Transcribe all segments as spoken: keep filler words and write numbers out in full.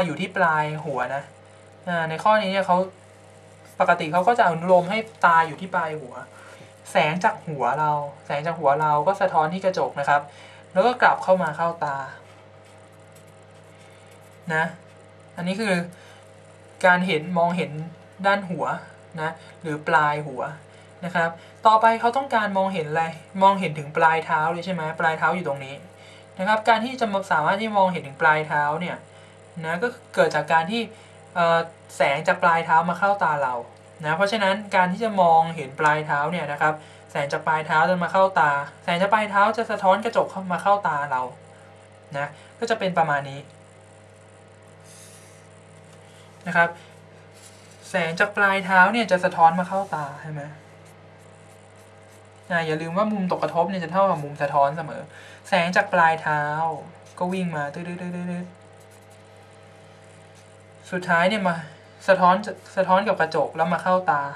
อยู่ที่ปลายหัวนะในข้อนี้เนี่ยเขาปกติเขาก็จะอนุโลมให้ตาอยู่ที่ปลายหัวแสงจากหัวเราแสงจากหัวเราก็สะท้อนที่กระจกนะครับแล้วก็กลับเข้ามาเข้าตานะอันนี้คือการเห็นมองเห็นด้านหัวนะหรือปลายหัวนะครับต่อไปเขาต้องการมองเห็นอะไรมองเห็นถึงปลายเท้าเลยใช่ไหมปลายเท้าอยู่ตรงนี้นะครับการที่จะสามารถที่มองเห็นถึงปลายเท้าเนี่ยนะก็เกิดจากการที่แสงจากปลายเท้ามาเข้าตาเรานะเพราะฉะนั้นการที่จะมองเห็นปลายเท้าเนี่ยนะครับแสงจากปลายเท้าจะมาเข้าตาแสงจากปลายเท้าจะสะท้อนกระจกเข้ามาเข้าตาเรานะก็จะเป็นประมาณนี้นะครับแสงจากปลายเท้าเนี่ยจะสะท้อนมาเข้าตาใช่ไหมอย่าลืมว่ามุมตกกระทบเนี่ยจะเท่ากับมุมสะท้อนเสมอแสงจากปลายเท้าก็วิ่งมาตื้อๆๆสุดท้ายเนี่ยมาสะท้อนสะท้อนกับกระจกแล้วมาเข้าตา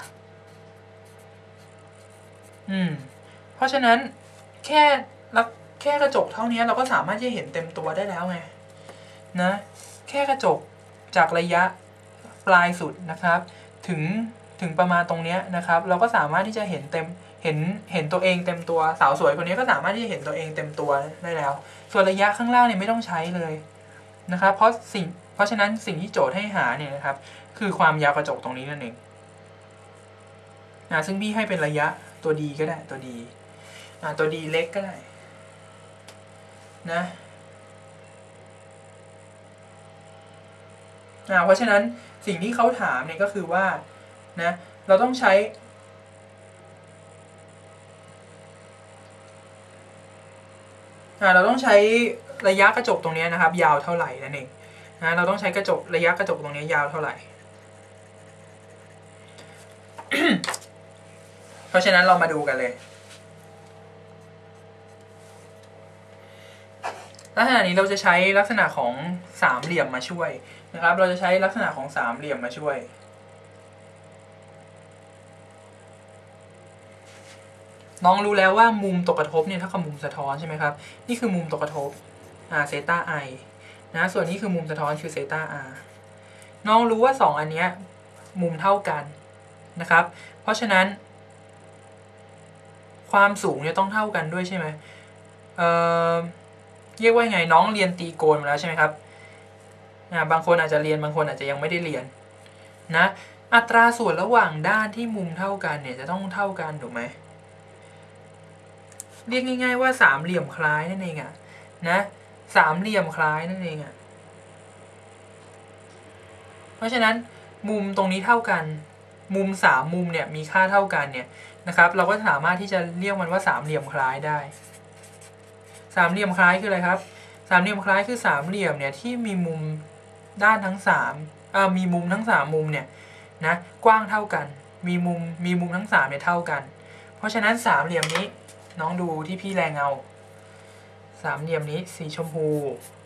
อืมเพราะฉะนั้นแค่แค่กระจกเท่านี้เราก็สามารถจะเห็นเต็มตัวได้แล้วไงนะแค่กระจกจากระยะปลายสุดนะครับถึงถึงประมาณตรงนี้นะครับเราก็สามารถที่จะเห็นเต็มเห็นเห็นตัวเองเต็มตัวสาวสวยคนนี้ก็สามารถที่จะเห็นตัวเองเต็มตัวได้แล้วส่วนระยะข้างล่างเนี่ยไม่ต้องใช้เลยนะครับเพราะสิ่งเพราะฉะนั้นสิ่งที่โจทย์ให้หาเนี่ยนะครับคือความยาวกระจกตรงนี้นั่นเองนะซึ่งพี่ให้เป็นระยะตัวดีก็ได้ตัวดีอ่าตัวดีเล็กก็ได้นะอ่าเพราะฉะนั้นสิ่งที่เขาถามเนี่ยก็คือว่านะเราต้องใช้อ่าเราต้องใช้ระยะกระจกตรงนี้นะครับยาวเท่าไหร่นั่นเองนะเราต้องใช้กระจกระยะกระจกตรงนี้ยาวเท่าไหร่ เพราะฉะนั้นเรามาดูกันเลยลักษณะนี้เราจะใช้ลักษณะของสามเหลี่ยมมาช่วยนะครับเราจะใช้ลักษณะของสามเหลี่ยมมาช่วยน้องรู้แล้วว่ามุมตกกระทบเนี่ยเท่ากับมุมสะท้อนใช่ไหมครับนี่คือมุมตกกระทบอ่าเซต้าไอนะส่วนนี้คือมุมสะท้อนคือเซต้าอาร์น้องรู้ว่าสองอันนี้มุมเท่ากันนะครับเพราะฉะนั้นความสูงเนี่ยต้องเท่ากันด้วยใช่ไหมเอ่อเรียกว่าไงน้องเรียนตีโกณมาแล้วใช่ไหมครับอ่าบางคนอาจจะเรียนบางคนอาจจะยังไม่ได้เรียนนะอัตราส่วนระหว่างด้านที่มุมเท่ากันเนี่ยจะต้องเท่ากันถูกไหมเรียกง่ายๆว่าสามเหลี่ยมคล้ายนั่นเองอะนะสามเหลี่ยมคล้ายนั่นเองอะเพราะฉะนั้นมุมตรงนี้เท่ากันมุมสามมุมเนี่ยมีค่าเท่ากันเนี่ยนะครับเราก็สามารถที่จะเรียกมันว่าสามเหลี่ยมคล้ายได้สามเหลี่ยมคล้ายคืออะไรครับสามเหลี่ยมคล้ายคือสามเหลี่ยมเนี่ยที่มีมุมด้านทั้งสามเอ่อมีมุมทั้งสามมุมเนี่ยนะกว้างเท่ากันมีมุมมีมุมทั้งสามเนี่ยเท่ากันเพราะฉะนั้นสามเหลี่ยมนี้น้องดูที่พี่แรงเงาสามเหลี่ยมนี้สีชมพู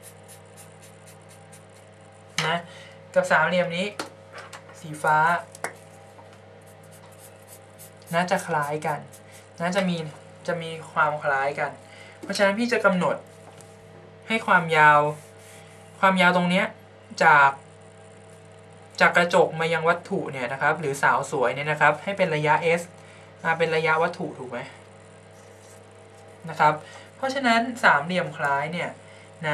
นะกับสามเหลี่ยมนี้สีฟ้าน่าจะคล้ายกันน่าจะมีจะมีความคล้ายกันเพราะฉะนั้นพี่จะกำหนดให้ความยาวความยาวตรงนี้จากจากกระจกมายังวัตถุเนี่ยนะครับหรือสาวสวยเนี่ยนะครับให้เป็นระยะ s มาเป็นระยะวัตถุถูกไหมนะครับเพราะฉะนั้นสามเหลี่ยมคล้ายเนี่ยนะ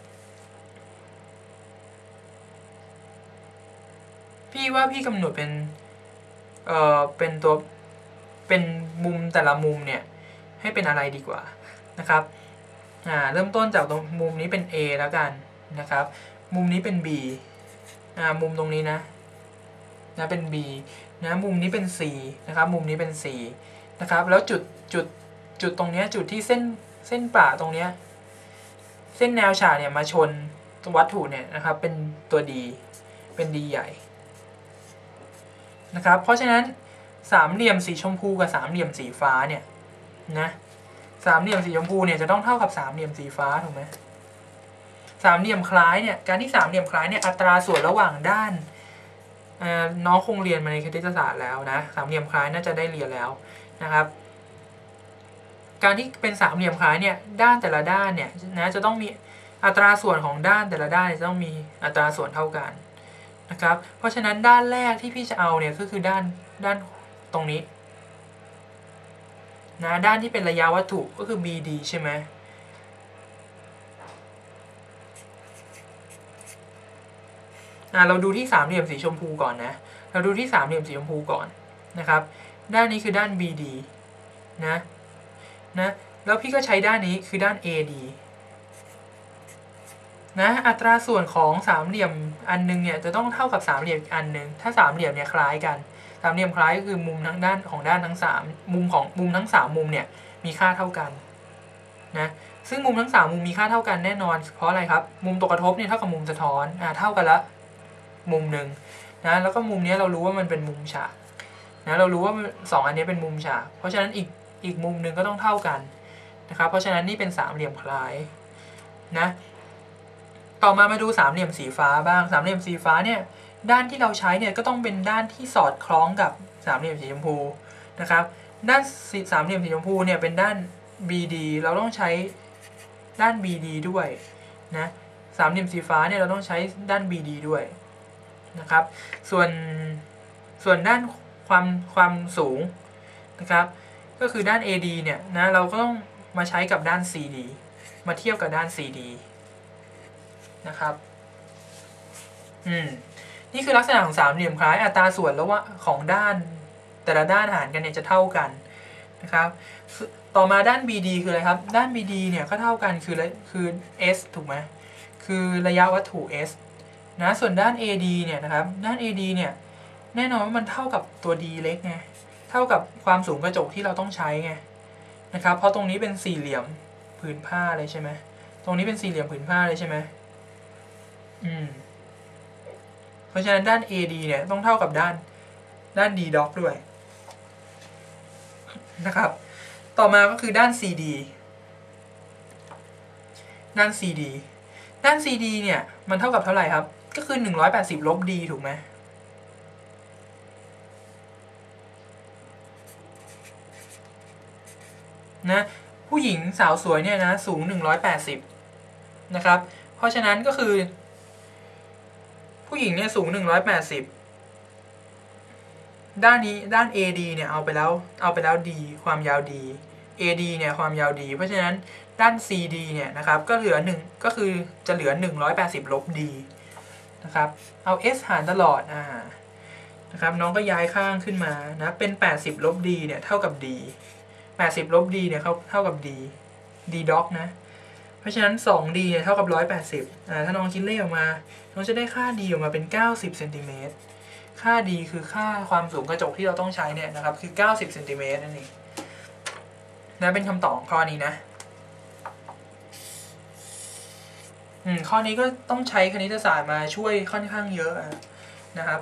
พี่ว่าพี่กำหนดเป็นเอ่อเป็นตัวเป็นมุมแต่ละมุมเนี่ยให้เป็นอะไรดีกว่านะครับอ่าเริ่มต้นจากตรงมุมนี้เป็น A แล้วกันนะครับมุมนี้เป็น B อ่ามุมตรงนี้นะนะเป็น B นะมุมนี้เป็น C นะครับมุมนี้เป็น C นะครับแล้วจุดจุดจุดตรงนี้จุดที่เส้นเส้นประตรงนี้เส้นแนวฉากเนี่ยมาชนวัตถุเนี่ยนะครับเป็นตัว D เป็น D ใหญ่นะครับเพราะฉะนั้นสามเหลี่ยมสีชมพูกับสามเหลี่ยมสีฟ้าเนี่ยนะสามเหลี่ยมสีชมพูเนี่ยจะต้องเท่ากับสามเหลี่ยมสีฟ้าถูกไหมสามเหลี่ยมคล้ายเนี่ยการที่สามเหลี่ยมคล้ายเนี่ยอัตราส่วนระหว่างด้านน้องคงเรียนมาในคณิตศาสตร์แล้วนะสามเหลี่ยมคล้ายน่าจะได้เรียนแล้วนะครับการที่เป็นสามเหลี่ยมคล้ายเนี่ยด้านแต่ละด้านเนี่ยนะจะต้องมีอัตราส่วนของด้านแต่ละด้านจะต้องมีอัตราส่วนเท่ากันนะครับเพราะฉะนั้นด้านแรกที่พี่จะเอาเนี่ยก็คือด้านด้านตรงนี้นะด้านที่เป็นระยะวัตถุก็คือ บี ดี ใช่ไหมเราดูที่สามเหลี่ยมสีชมพูก่อนนะเราดูที่สามเหลี่ยมสีชมพูก่อนนะครับด้านนี้คือด้าน บี ดี นะนะแล้วพี่ก็ใช้ด้านนี้คือด้าน เอ ดี นะอัตราส่วนของสามเหลี่ยมอันนึงเนี่ยจะต้องเท่ากับสามเหลี่ยมอันนึงถ้าสามเหลี่ยมเนี่ยคล้ายกันสามเหลี่ยมคล้ายก็คือมุมทั้งด้านของด้านทั้งสามมุมของมุมทั้งสามมุมเนี่ยมีค่าเท่ากันนะซึ่งมุมทั้งสามมุมมีค่าเท่ากันแน่นอนเพราะอะไรครับมุมตกกระทบเนี่ยเท่ากับมุมสะท้อนอ่าเท่ากันละมุมหนึ่งนะแล้วก็มุมนี้เรารู้ว่ามันเป็นมุมฉากนะเรารู้ว่าสองอันนี้เป็นมุมฉากเพราะฉะนั้นอีกอีกมุมหนึ่งก็ต้องเท่ากันนะครับเพราะฉะนั้นนี่เป็นสามเหลี่ยมคล้ายนะต่อมามาดูสามเหลี่ยมสีฟ้าบ้างสามเหลี่ยมสีฟ้าเนี่ยด้านที่เราใช้เนี่ยก็ต้องเป็นด้านที่สอดคล้องกับสามเหลี่ยมสีชมพูนะครับด้านสามเหลี่ยมสีชมพูเนี่ยเป็นด้าน บี ดี เราต้องใช้ด้าน บี ดี ด้วยนะสามเหลี่ยมสีฟ้าเนี่ยเราต้องใช้ด้าน บี ดี ด้วยนะครับส่วนส่วนด้านความความสูงนะครับก็คือด้าน เอ ดี เนี่ยนะเราก็ต้องมาใช้กับด้าน ซี ดี มาเทียบกับด้าน ซี ดี นะครับอืมนี่คือลักษณะของสามเหลี่ยมคล้ายอัตราส่วนแล้วว่าของด้านแต่ละด้านหารกันเนี่ยจะเท่ากันนะครับต่อมาด้าน บี ดี คืออะไรครับด้าน บี ดี เนี่ยก็เท่ากันคือคือ S ถูกไหมคือระยะวัตถุ S นะส่วนด้าน เอ ดี เนี่ยนะครับด้าน เอ ดี เนี่ยแน่นอนว่ามันเท่ากับตัว D เล็กไงเท่ากับความสูงกระจกที่เราต้องใช้ไงนะครับเพราะตรงนี้เป็นสี่เหลี่ยมผืนผ้าเลยใช่ไหมตรงนี้เป็นสี่เหลี่ยมผืนผ้าเลยใช่ไหมอืมเพราะฉะนั้นด้าน เอ ดี เนี่ยต้องเท่ากับด้านด้าน D doc ด้วยนะครับต่อมาก็คือด้าน ซี ดี ด้าน ซี ดี ด้าน ซี ดี เนี่ยมันเท่ากับเท่าไหร่ครับก็คือหนึ่งร้อยแปดสิบลบ D ถูกไหมนะผู้หญิงสาวสวยเนี่ยนะสูงหนึ่งร้อยแปดสิบนะครับเพราะฉะนั้นก็คือผู้หญิงเนี่ยสูงหนึ่งร้อยแปดสิบด้านนี้ด้าน เอ ดี เนี่ยเอาไปแล้วเอาไปแล้ว D ความยาว D เอ ดี เนี่ยความยาว D เพราะฉะนั้นด้าน ซี ดี เนี่ยนะครับก็เหลือหนึ่งก็คือจะเหลือหนึ่งร้อยแปดสิบลบ D นะครับเอา S หารตลอดอ่านะครับน้องก็ย้ายข้างขึ้นมานะเป็นแปดสิบลบ D เนี่ยเท่ากับ D แปดสิบลบ D เนี่ยเขาเท่ากับ D D doc นะเพราะฉะนั้น สอง D เนี่ยเท่ากับหนึ่งร้อยแปดสิบอ่าถ้าน้องคิดเลขออกมาน้องจะได้ค่า D ออกมาเป็นเก้าสิบเซนติเมตรค่า D คือค่าความสูงกระจกที่เราต้องใช้เนี่ยนะครับคือเก้าสิบเซนติเมตรนั่นเองนะเป็นคำตอบข้อนี้นะอืมข้อนี้ก็ต้องใช้คณิตศาสตร์มาช่วยค่อนข้างเยอะนะครับ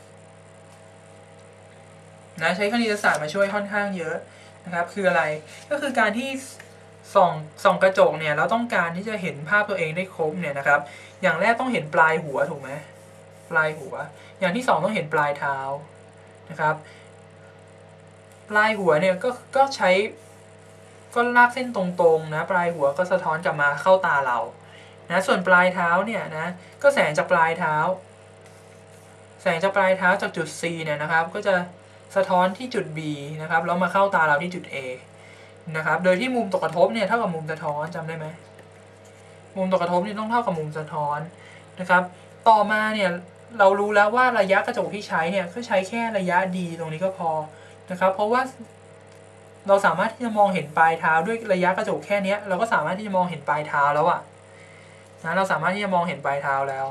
นะใช้คณิตศาสตร์มาช่วยค่อนข้างเยอะนะครับคืออะไรก็คือการที่ส่องส่องกระจกเนี่ยเราต้องการที่จะเห็นภาพตัวเองได้ครบเนี่ยนะครับอย่างแรกต้องเห็นปลายหัวถูกไหมปลายหัวอย่างที่สองต้องเห็นปลายเท้านะครับปลายหัวเนี่ยก็ก็ใช้ก็ลากเส้นตรงๆนะปลายหัวก็สะท้อนกลับมาเข้าตาเรานะส่วนปลายเท้าเนี่ยนะก็แสงจากปลายเท้าแสงจากปลายเท้าจากจุด C เนี่ยนะครับก็จะสะท้อนที่จุด B นะครับแล้วมาเข้าตาเราที่จุด A นะครับโดยที่มุมตกกระทบเนี่ยเท่ากับมุมสะท้อนจำได้ไหมมุมตกกระทบนี่ต้องเท่ากับมุมสะท้อนนะครับต่อมาเนี่ยเรารู้แล้วว่าระยะกระจกที่ใช้เนี่ยก็ใช้แค่ระยะ D ตรงนี้ก็พอนะครับเพราะว่าเราสามารถที่จะมองเห็นปลายเท้าด้วยระยะกระจกแค่นี้เราก็สามารถที่จะมองเห็นปลายเท้าแล้วอะนะเราสามารถที่จะมองเห็นปลายเท้าแล้ว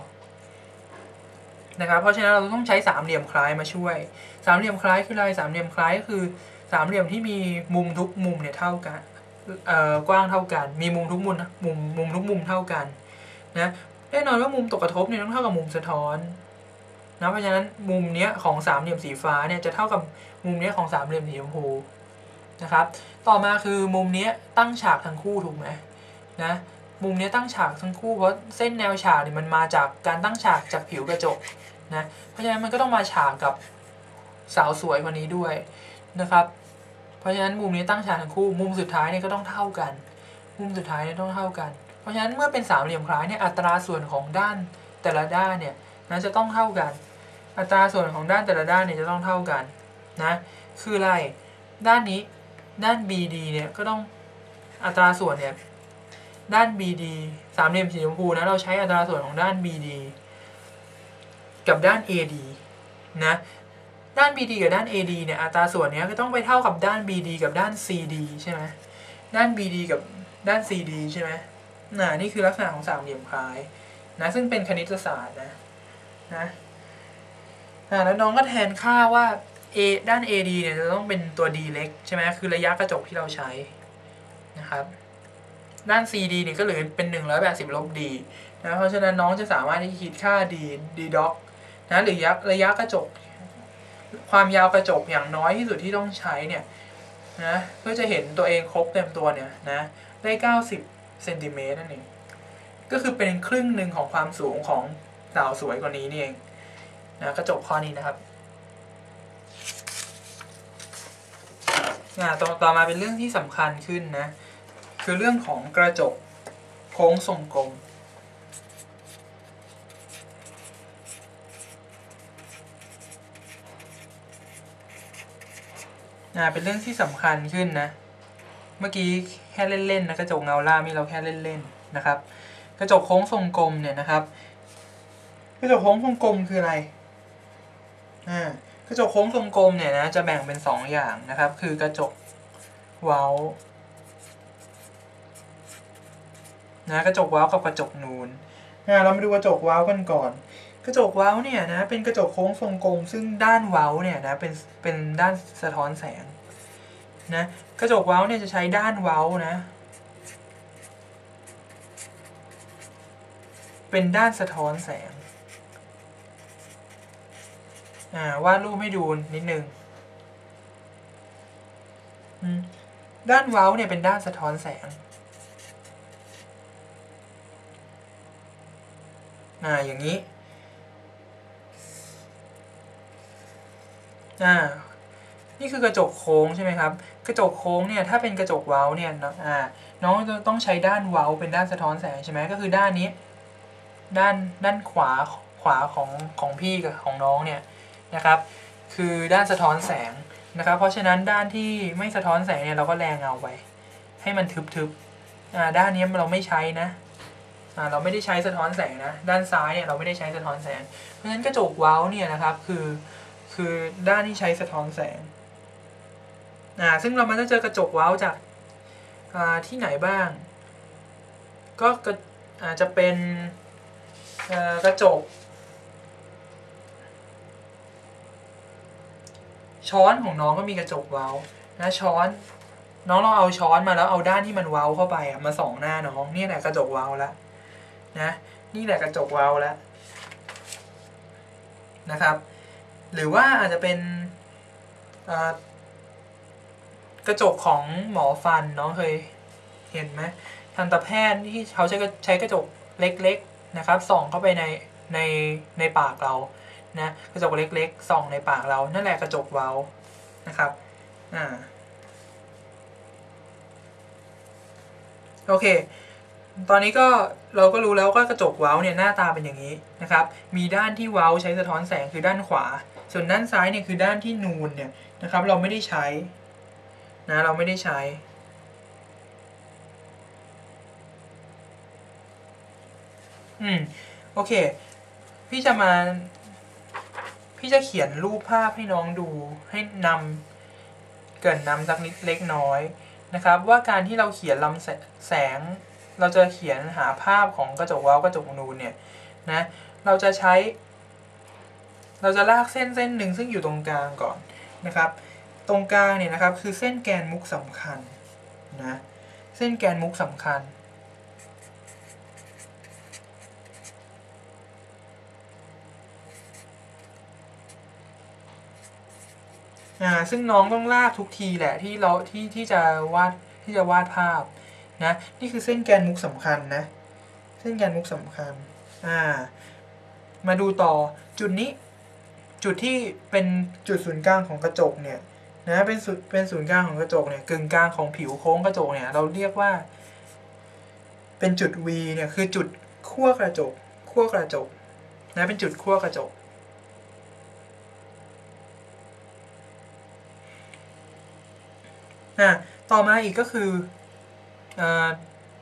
นะครับเพราะฉะนั้นเราต้องใช้สามเหลี่ยมคล้ายมาช่วยสามเหลี่ยมคล้ายคืออะไรสามเหลี่ยมคล้ายก็คือสามเหลี่ยมที่มีมุมทุกมุมเนี่ยเท่ากันเอ่อกว้างเท่ากันมีมุมทุกมุมมุมมุมทุกมุมเท่ากันนะแน่นอนว่ามุมตกกระทบเนี่ยต้องเท่ากับมุมสะท้อนนะเพราะฉะนั้นมุมเนี้ยของสามเหลี่ยมสีฟ้าเนี่ยจะเท่ากับมุมเนี้ยของสามเหลี่ยมสีชมพูนะครับต่อมาคือมุมเนี้ยตั้งฉากทั้งคู่ถูกไหมนะมุมนี้ตั้งฉากทั้งคู่เพราะเส้นแนวฉากเนี่ยมันมาจากการตั้งฉากจากผิวกระจกนะเพราะฉะนั้นมันก็ต้องมาฉากกับสาวสวยคนนี้ด้วยนะครับเพราะฉะนั้นมุมนี้ตั้งฉากทั้งคู่มุมสุดท้ายเนี่ยก็ต้องเท่ากันมุมสุดท้ายเนี่ยต้องเท่ากันเพราะฉะนั้นเมื่อเป็นสามเหลี่ยมคล้ายเนี่ยอัตราส่วนของด้านแต่ละด้านเนี่ยนะจะต้องเท่ากันอัตราส่วนของด้านแต่ละด้านเนี่ยจะต้องเท่ากันนะคืออะไรด้านนี้ด้าน บี ดี เนี่ยก็ต้องอัตราส่วนเนี่ยด้าน บี ดี สามเหลี่ยมสีชมพูนะเราใช้อัตราส่วนของด้าน บี ดี กับด้าน เอ ดี นะด้าน บี ดี กับด้าน เอ ดี เนี่ยอัตราส่วนเนี้ยก็ต้องไปเท่ากับด้าน บี ดี กับด้าน ซี ดี ใช่ไหมด้าน บี ดี กับด้าน ซี ดี ใช่ไหมน่ะนี่คือลักษณะของสามเหลี่ยมคล้ายนะซึ่งเป็นคณิตศาสตร์นะนะอ่าแล้วน้องก็แทนค่าว่า A ด้าน เอ ดี เนี่ยจะต้องเป็นตัว d เล็กใช่ไหมคือระยะกระจกที่เราใช้นะครับด้าน ซี ดี เนี่ยก็เหลือเป็นหนึ่งร้อยแปดสิบลบ d นะเพราะฉะนั้นน้องจะสามารถที่คิดค่า d d doc นะหรือระยะกระจกความยาวกระจกอย่างน้อยที่สุดที่ต้องใช้เนี่ยนะเพื่อจะเห็นตัวเองครบเต็มตัวเนี่ยนะได้เก้าสิบเซนติเมตรนั่นเองก็คือเป็นครึ่งหนึ่งของความสูงของดาวสวยกว่านี้นี่เองนะกระจกข้อนี้นะครับอ่าต่อต่อมาเป็นเรื่องที่สำคัญขึ้นนะคือเรื่องของกระจกโค้งทรงกลมอ่าเป็นเรื่องที่สำคัญขึ้นนะเมื่อกี้แค่เล่นๆนะกระจกเงาล่ามีเราแค่เล่นๆนะครับกระจกโค้งทรงกลมเนี่ยนะครับกระจกโค้งทรงกลมคืออะไรอ่ากระจกโค้งทรงกลมเนี่ยนะจะแบ่งเป็นสองอย่างนะครับคือกระจกเว้านะกระจกเว้ากับกระจกนูนอ่าเรามาดูกระจกเว้ากันก่อนกระจกเว้าเนี่ยนะเป็นกระจกโค้งทรงกลมซึ่งด้านเว้าเนี่ยนะเป็นเป็นด้านสะท้อนแสงนะกระจกเว้าเนี่ยจะใช้ด้านเว้านะเป็นด้านสะท้อนแสงอ่าวาดรูปให้ดูนิดนึงด้านเว้าเนี่ยเป็นด้านสะท้อนแสงอ่าอย่างนี้อ่านี่คือกระจกโค้งใช่ไหมครับกระจกโค้งเนี่ยถ้าเป็นกระจกเว้าเนี่ยอ่าน้องจะต้องใช้ด้านเว้าเป็นด้านสะท้อนแสงใช่ไหมก็คือด้านนี้ด้านด้านขวาขวาของของพี่กับของน้องเนี่ยนะครับคือด้านสะท้อนแสงนะครับเพราะฉะนั้นด้านที่ไม่สะท้อนแสงเนี่ยเราก็แรงเงาไปให้มันทึบๆอ่าด้านนี้เราไม่ใช้นะอ่าเราไม่ได้ใช้สะท้อนแสงนะด้านซ้ายเนี่ยเราไม่ได้ใช้สะท้อนแสงเพราะฉะนั้นกระจกเว้าเนี่ยนะครับคือคือด้านที่ใช้สะท้อนแสงอ่าซึ่งเรามันจะเจอกระจกเว้าจากอ่าที่ไหนบ้างก็อาจจะเป็นกระจกช้อนของน้องก็มีกระจกเว้านะช้อนน้องเราเอาช้อนมาแล้วเอาด้านที่มันเว้าเข้าไปมาส่องหน้าน้องนี่แหละกระจกเว้าแล้วนะนี่แหละกระจกเว้าแล้วนะครับหรือว่าอาจจะเป็นกระจกของหมอฟันน้องเคยเห็นไหมทันตแพทย์ที่เขาใช้ใช้กระจกเล็กๆนะครับส่องเข้าไปในในในปากเรานะกระจกเล็กๆส่องในปากเรานั่นแหละกระจกเว้านะครับอ่าโอเคตอนนี้ก็เราก็รู้แล้วว่ากระจกเว้าเนี่ยหน้าตาเป็นอย่างนี้นะครับมีด้านที่เว้าใช้สะท้อนแสงคือด้านขวาส่วนด้านซ้ายเนี่ยคือด้านที่นูนเนี่ยนะครับเราไม่ได้ใช้นะเราไม่ได้ใช้อืมโอเคพี่จะมาพี่จะเขียนรูปภาพให้น้องดูให้นำเกิดนำสักนิดเล็กน้อยนะครับว่าการที่เราเขียนลำแสงเราจะเขียนหาภาพของกระจกเว้ากระจกนูนเนี่ยนะเราจะใช้เราจะลากเส้นเส้นหนึ่งซึ่งอยู่ตรงกลางก่อนนะครับตรงกลางเนี่ยนะครับคือเส้นแกนมุกสำคัญนะเส้นแกนมุกสำคัญอ่าซึ่งน้องต้องลากทุกทีแหละที่เราที่ที่จะวาดที่จะวาดภาพนะนี่คือเส้นแกนมุกสำคัญนะเส้นแกนมุกสำคัญอ่ามาดูต่อจุดนี้จุดที่เป็นจุดศูนย์กลางของกระจกเนี่ยนะเป็นศูนย์เป็นศูนย์กลางของกระจกเนี่ยกึ่งกลางของผิวโค้งกระจกเนี่ยเราเรียกว่าเป็นจุด V เนี่ยคือจุดขั้วกระจกขั้วกระจกนะเป็นจุดขั้วกระจกอ่ะต่อมาอีกก็คืออ่า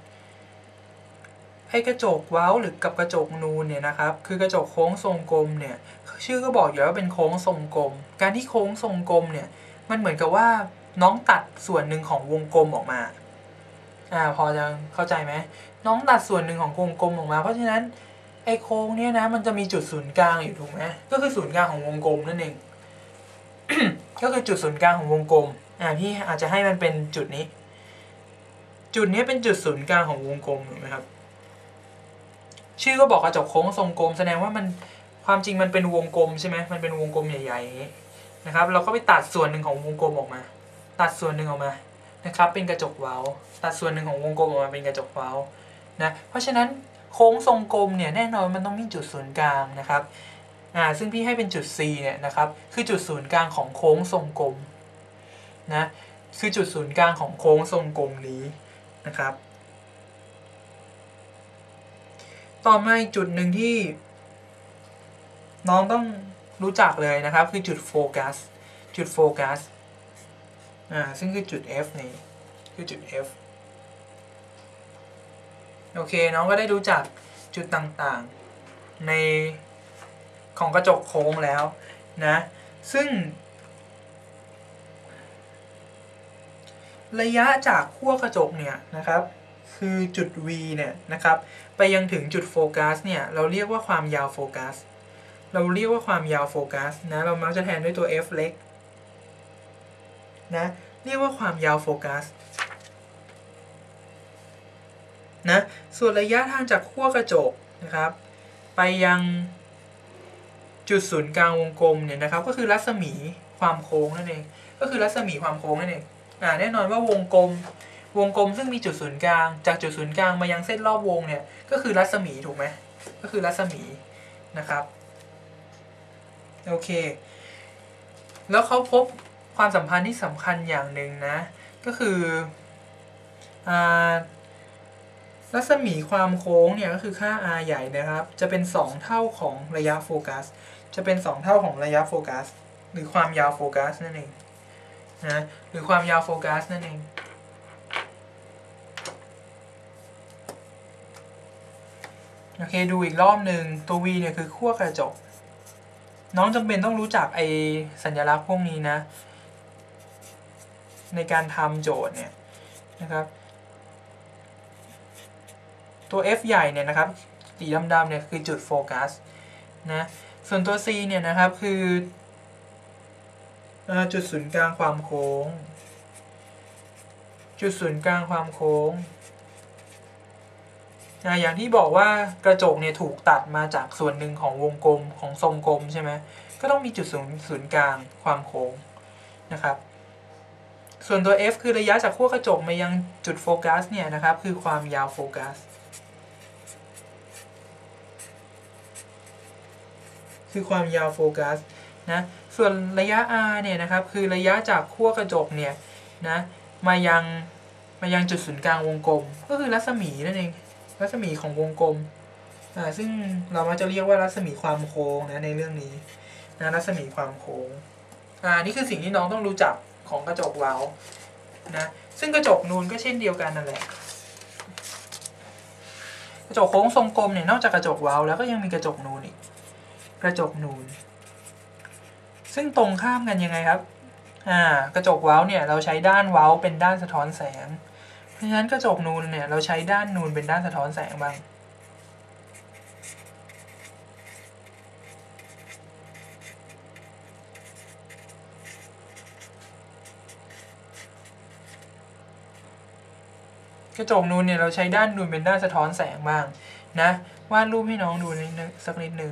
ไอ้กระจกเว้าหรือกับกระจกนูนเนี่ยนะครับคือกระจกโค้งทรงกลมเนี่ยชื่อก็บอกอยู่แล้วว่าเป็นโค้งทรงกลมการที่โค้งทรงกลมเนี่ยมันเหมือนกับว่าน้องตัดส่วนหนึ่งของวงกลมออกมาอ่าพอจะเข้าใจไหมน้องตัดส่วนหนึ่งของวงกลมออกมาเพราะฉะนั้นไอ้โค้งเนี่ยนะมันจะมีจุดศูนย์กลางอยู่ถูกไหมก็คือศูนย์กลางของวงกลมนั่นเอง ก็คือจุดศูนย์กลางของวงกลมอ่าพี่อาจจะให้มันเป็นจุดนี้จุดนี้เป็นจุดศูนย์กลางของวงกลมถูกไหมครับชื่อก็บอกกระจกโค้งทรงกลมแสดงว่ามันความจริงมันเป็นวงกลมใช่ไหมมันเป็นวงกลมใหญ่ๆอย่างนี้นะครับเราก็ไปตัดส่วนหนึ่งของวงกลมออกมาตัดส่วนหนึ่งออกมานะครับเป็นกระจกเว้าตัดส่วนหนึ่งของวงกลมออกมาเป็นกระจกเว้านะเพราะฉะนั้นโค้งทรงกลมเนี่ยแน่นอนมันต้องมีจุดศูนย์กลางนะครับอ่าซึ่งพี่ให้เป็นจุด C เนี่ยนะครับคือจุดศูนย์กลางของโค้งทรงกลมนะคือจุดศูนย์กลางของโค้งทรงกลมนี้นะครับต่อมาอีกจุดหนึ่งที่น้องต้องรู้จักเลยนะครับคือจุดโฟกัสจุดโฟกัสอ่าซึ่งคือจุด F นี่คือจุด F โอเคน้องก็ได้รู้จักจุดต่างๆในของกระจกโค้งแล้วนะซึ่งระยะจากขั้วกระจกเนี่ยนะครับคือจุด V เนี่ยนะครับไปยังถึงจุดโฟกัสเนี่ยเราเรียกว่าความยาวโฟกัสเราเรียกว่าความยาวโฟกัสนะเรามักจะแทนด้วยตัว F เล็กนะเรียกว่าความยาวโฟกัสนะส่วนระยะทางจากขั้วกระจกนะครับไปยังจุดศูนย์กลางวงกลมเนี่ยนะครับก็คือรัศมีความโค้งนั่นเองก็คือรัศมีความโค้งนั่นเองอ่าแน่นอนว่าวงกลมวงกลมซึ่งมีจุดศูนย์กลางจากจุดศูนย์กลางมายังเส้นรอบวงเนี่ยก็คือรัศมีถูกไหมก็คือรัศมีนะครับโอเคแล้วเขาพบความสัมพันธ์ที่สำคัญอย่างหนึ่งนะก็คืออ่ารัศมีความโค้งเนี่ยก็คือค่า r ใหญ่นะครับจะเป็นสองเท่าของระยะโฟกัสจะเป็นสองเท่าของระยะโฟกัสหรือความยาวโฟกัสนั่นเองนะหรือความยาวโฟกัสนั่นเองโอเคดูอีกรอบหนึ่งตัว V เนี่ยคือขั้วกระจกน้องจำเป็นต้องรู้จักไอสัญลักษณ์พวกนี้นะในการทำโจทย์เนี่ยนะครับตัว F ใหญ่เนี่ยนะครับสีดำๆเนี่ยคือจุดโฟกัสนะส่วนตัว C เนี่ยนะครับคือจุดศูนย์กลางความโค้งจุดศูนย์กลางความโค้งอย่างที่บอกว่ากระจกเนี่ยถูกตัดมาจากส่วนหนึ่งของวงกลมของทรงกลมใช่ไหมก็ต้องมีจุดศูนย์ศูนย์กลางความโค้งนะครับส่วนตัว F คือระยะจากขั้วกระจกมายังจุดโฟกัสเนี่ยนะครับคือความยาวโฟกัสคือความยาวโฟกัสนะส่วนระยะ r เนี่ยนะครับคือระยะจากขั้วกระจกเนี่ยนะมายังมายังจุดศูนย์กลางวงกลมก็คือรัศมีนั่นเองรัศมีของวงกลมอ่าซึ่งเรามักจะเรียกว่ารัศมีความโค้งนะในเรื่องนี้นะรัศมีความโค้งอ่านี่คือสิ่งที่น้องต้องรู้จักของกระจกเว้านะซึ่งกระจกนูนก็เช่นเดียวกันนั่นแหละกระจกโค้งทรงกลมเนี่ยนอกจากกระจกเว้าแล้วก็ยังมีกระจกนูนอีกกระจกนูนซึ่งตรงข้ามกันยังไงครับอ่ากระจกเว้าเนี่ยเราใช้ด้านเว้าเป็นด้านสะท้อนแสงเพราะฉะนั้นกระจกนูนเนี่ยเราใช้ด้านนูนเป็นด้านสะท้อนแสงบ้างกระจกนูนเนี่ยเราใช้ด้านนูนเป็นด้านสะท้อนแสงบ้างนะวาดรูปให้น้องดูนิดนึงสักนิดนึง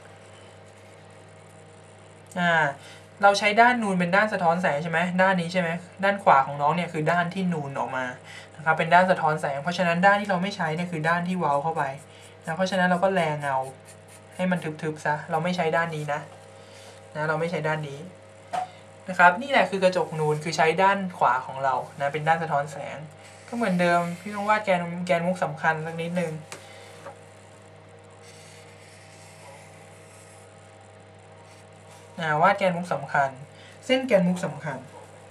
อ่าเราใช้ด้านนูนเป็นด้านสะท้อนแสงใช่ไหมด้านนี้ใช่ไหมด้านขวาของน้องเนี่ยคือด้านที่นูนออกมานะครับเป็นด้านสะท้อนแสงเพราะฉะนั้นด้านที่เราไม่ใช้เนี่ยคือด้านที่เว้าเข้าไปนะเพราะฉะนั้นเราก็แลเงาให้มันทึบๆซะเราไม่ใช้ด้านนี้นะนะเราไม่ใช้ด้านนี้นะครับนี่แหละคือกระจกนูนคือใช้ด้านขวาของเรานะเป็นด้านสะท้อนแสงก็เหมือนเดิมพี่ต้องวาดแกนแกนมุกสำคัญสักนิดนึงวาดแกนมุกสำคัญเส้นแกนมุกสำคัญ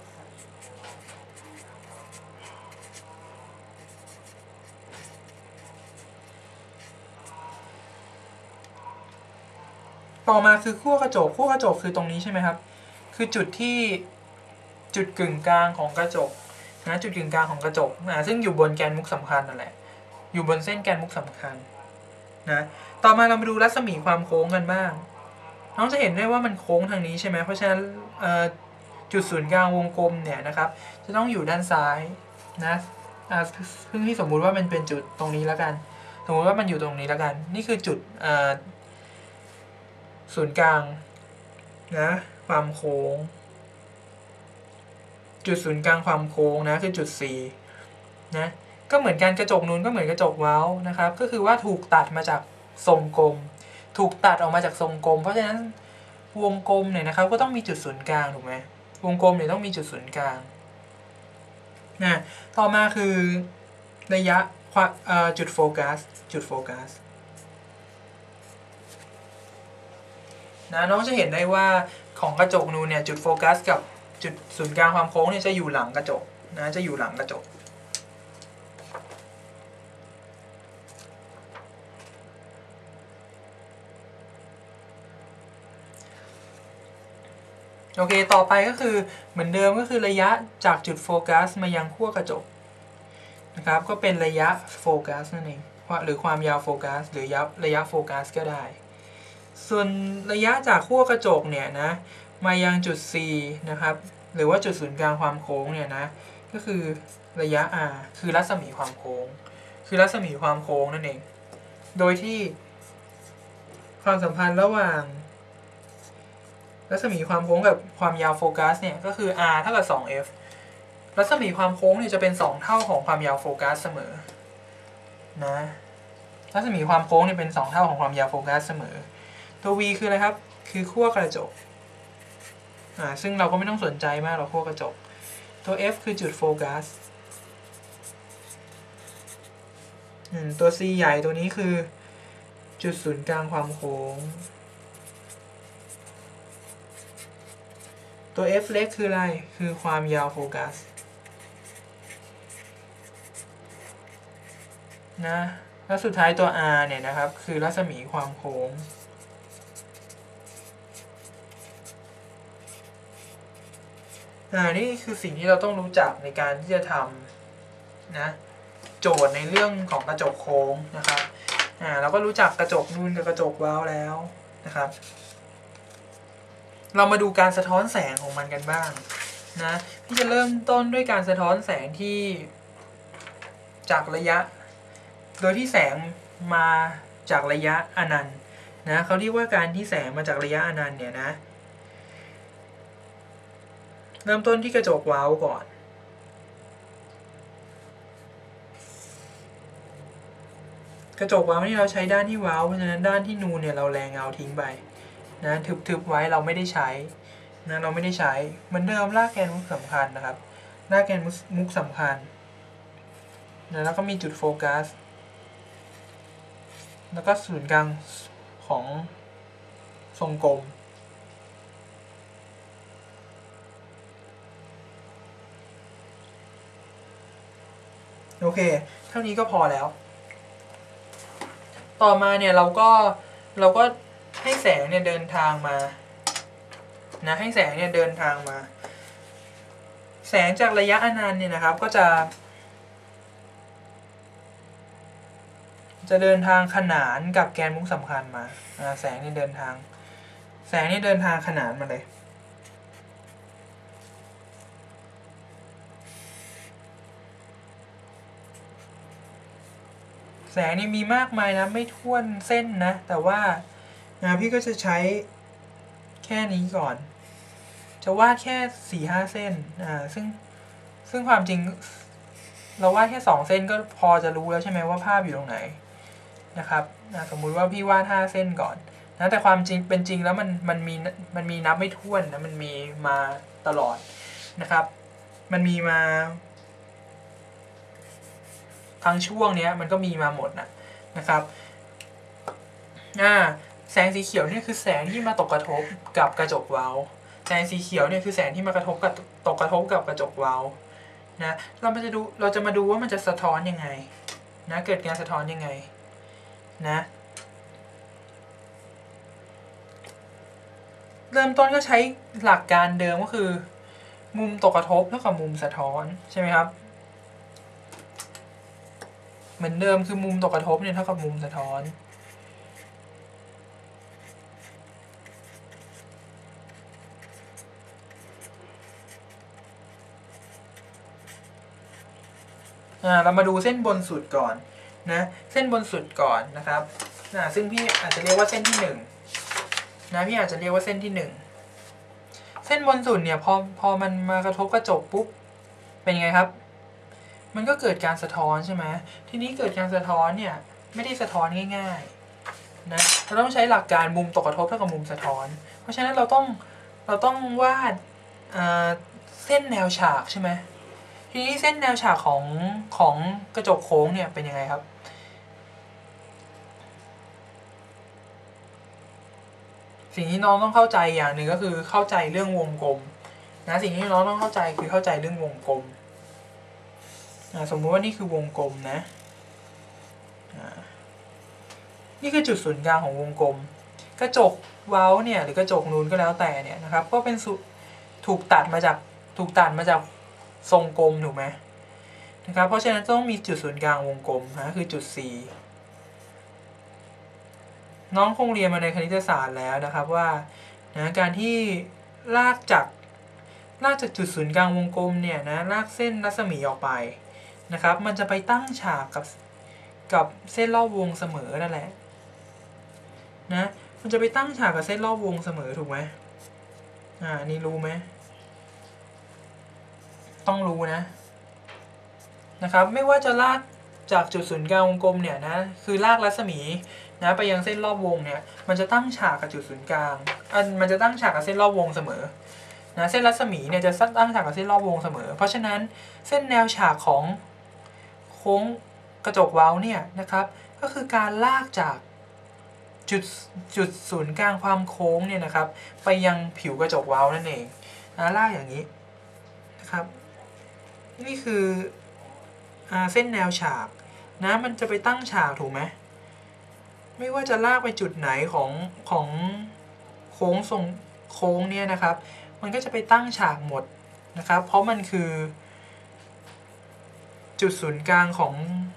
ต่อมาคือขั้วกระจกขั้วกระจกคือตรงนี้ใช่ไหมครับคือจุดที่จุดกึ่งกลางของกระจกนะจุดกึ่งกลางของกระจกนะซึ่งอยู่บนแกนมุกสำคัญนั่นแหละอยู่บนเส้นแกนมุกสำคัญนะต่อมาเรามาดูรัศมีความโค้งกันบ้างน้องจะเห็นได้ว่ามันโค้งทางนี้ใช่ไหมเพราะฉะนั้นจุดศูนย์กลางวงกลมเนี่ยนะครับจะต้องอยู่ด้านซ้ายนะซึ่งที่สมมุติว่ามันเป็นจุดตรงนี้แล้วกันสมมติว่ามันอยู่ตรงนี้แล้วกันนี่คือจุดศูนย์กลางนะความโค้งจุดศูนย์กลางความโค้งนะคือจุด C นะก็เหมือนกันกระจกนูนก็เหมือนกระจกเว้านะครับก็คือว่าถูกตัดมาจากทรงกลมถูกตัดออกมาจากทรงกลมเพราะฉะนั้นวงกลมเนี่ยนะครับก็ต้องมีจุดศูนย์กลางถูกไหมวงกลมเนี่ยต้องมีจุดศูนย์กลางนะต่อมาคือระยะจุดโฟกัสจุดโฟกัสนะน้องจะเห็นได้ว่าของกระจกนูนเนี่ยจุดโฟกัสกับจุดศูนย์กลางความโค้งเนี่ยจะอยู่หลังกระจกนะจะอยู่หลังกระจกโอเคต่อไปก็คือเหมือนเดิมก็คือระยะจากจุดโฟกัสมายังขั้วกระจกนะครับก็เป็นระยะโฟกัสนั่นเองหรือความยาวโฟกัสหรือระยะโฟกัสก็ได้ส่วนระยะจากขั้วกระจกเนี่ยนะมายังจุด C นะครับหรือว่าจุดศูนย์กลางความโค้งเนี่ยนะก็คือระยะ r คือรัศมีความโค้งคือรัศมีความโค้งนั่นเองโดยที่ความสัมพันธ์ระหว่างรัศมีความโค้งกับความยาวโฟกัสเนี่ยก็คือ r เท่ากับ สอง f รัศมีความโค้งเนี่ยจะเป็นสองเท่าของความยาวโฟกัสเสมอนะรัศมีความโค้งเนี่ยเป็นสองเท่าของความยาวโฟกัสเสมอตัว v คืออะไรครับคือขั้วกระจกอ่าซึ่งเราก็ไม่ต้องสนใจมากหรอกขั้วกระจกตัว f คือจุดโฟกัสตัว c ใหญ่ตัวนี้คือจุดศูนย์กลางความโค้งตัว f เล็กคืออะไรคือความยาวโฟกัสนะแล้วสุดท้ายตัว r เนี่ยนะครับคือรัศมีความโค้งอ่านี่คือสิ่งที่เราต้องรู้จักในการที่จะทำนะโจทย์ในเรื่องของกระจกโค้งนะครับอ่าเราก็รู้จักกระจกนูนกับกระจกเว้าแล้วนะครับเรามาดูการสะท้อนแสงของมันกันบ้างนะที่จะเริ่มต้นด้วยการสะท้อนแสงที่จากระยะโดยที่แสงมาจากระยะอนันต์นะเขาเรียกว่าการที่แสงมาจากระยะอนันต์เนี่ยนะเริ่มต้นที่กระจกเว้าก่อนกระจกเว้านี่เราใช้ด้านที่เว้าเพราะฉะนั้นด้านที่นูนเนี่ยเราแรงเงาทิ้งไปนะทึบๆไว้เราไม่ได้ใช้นะเราไม่ได้ใช้เหมือนเดิมรากแกนมุกสำคัญนะครับรากแกนมุกสำคัญนะแล้วก็มีจุดโฟกัสแล้วก็ศูนย์กลางของทรงกลมโอเคเท่านี้ก็พอแล้วต่อมาเนี่ยเราก็เราก็ให้แสงเนี่ยเดินทางมานะให้แสงเนี่ยเดินทางมาแสงจากระยะอนันต์เนี่ยนะครับก็จะจะเดินทางขนานกับแกนมุกสำคัญมาแสงเนี่ยเดินทางแสงเนี่ยเดินทางขนานมาเลยแสงนี่มีมากมายนะไม่ถ้วนเส้นนะแต่ว่านะพี่ก็จะใช้แค่นี้ก่อนจะวาดแค่ สี่ห้า เส้นอ่าซึ่งซึ่งความจริงเราวาดแค่สองเส้นก็พอจะรู้แล้วใช่ไหมว่าภาพอยู่ตรงไหนนะครับนะสมมุติว่าพี่วาดห้าเส้นก่อนนะแต่ความจริงเป็นจริงแล้วมันมันมีมันมีนับไม่ถ้วนนะมันมีมาตลอดนะครับมันมีมาทั้งช่วงนี้มันก็มีมาหมดนะนะครับอ่าแสงสีเขียวนี่คือแสงที่มาตกกระทบกับกระจกเว้าแสงสีเขียวเนี่ยคือแสงที่มากระทบกับตกกระทบกับกระจกเว้านะเรามาจะดูเราจะมาดูว่ามันจะสะท้อนยังไงนะเกิดการสะท้อนยังไงนะเริ่มต้นก็ใช้หลักการเดิมก็คือมุมตกกระทบเท่ากับมุมสะท้อนใช่ไหมครับเหมือนเดิมคือมุมตกกระทบเนี่ยเท่ากับมุมสะท้อนอ่าเรามาดูเส้นบนสุดก่อนนะเส้นบนสุดก่อนนะครับอ่าซึ่งพี่อาจจะเรียกว่าเส้นที่หนึ่งนะพี่อาจจะเรียกว่าเส้นที่หนึ่งเส้นบนสุดเนี่ยพอพอมันมากระทบกระจกปุ๊บเป็นยังไงครับมันก็เกิดการสะท้อนใช่ไหมทีนี้เกิดการสะท้อนเนี่ยไม่ได้สะท้อนง่ายๆนะเราต้องใช้หลักการมุมตกกระทบเท่ากับมุมสะท้อนเพราะฉะนั้นเราต้องเราต้องวาดเส้นแนวฉากใช่ไหมทีนี้เส้นแนวฉากของของกระจกโค้งเนี่ยเป็นยังไงครับสิ่งที่น้องต้องเข้าใจอย่างหนึ่งก็คือเข้าใจเรื่องวงกลมนะสิ่งที่น้องต้องเข้าใจคือเข้าใจเรื่องวงกลมสมมุติว่านี่คือวงกลมนะนี่คือจุดศูนย์กลางของวงกลมกระจกเว้าเนี่ยหรือกระจกนูนก็แล้วแต่เนี่ยนะครับก็เป็นถูกตัดมาจากถูกตัดมาจากทรงกลมถูกไหมนะครับเพราะฉะนั้นต้องมีจุดศูนย์กลางวงกลมนะคือจุด C น้องคงเรียนมาในคณิตศาสตร์แล้วนะครับว่านะการที่ลากจากลากจากจุดศูนย์กลางวงกลมเนี่ยนะลากเส้นรัศมีออกไปนะครับมันจะไปตั้งฉากกับกับเส้นรอบวงเสมอนั่นแหละนะมันจะไปตั้งฉากกับเส้นรอบวงเสมอถูกไหมอ่านี่รู้ไหมต้องรู้นะนะครับไม่ว่าจะลากจากจุดศูนย์กลางวงกลมเนี่ยนะคือลากรัศมีนะไปยังเส้นรอบวงเนี่ยมันจะตั้งฉากกับจุดศูนย์กลางอันมันจะตั้งฉากกับเส้นรอบวงเสมอนะเส้นรัศมีเนี่ยจะตั้งฉากกับเส้นรอบวงเสมอเพราะฉะนั้นเส้นแนวฉากของโค้งกระจกเว้าเนี่ยนะครับก็คือการลากจากจุดจุดศูนย์กลางความโค้งเนี่ยนะครับไปยังผิวกระจกเว้านั่นเองนะลากอย่างนี้นะครับนี่คือเส้นแนวฉากนะมันจะไปตั้งฉากถูกไหมไม่ว่าจะลากไปจุดไหนของของโค้งทรงโค้งเนี่ยนะครับมันก็จะไปตั้งฉากหมดนะครับเพราะมันคือจุดศูนย์กลางของ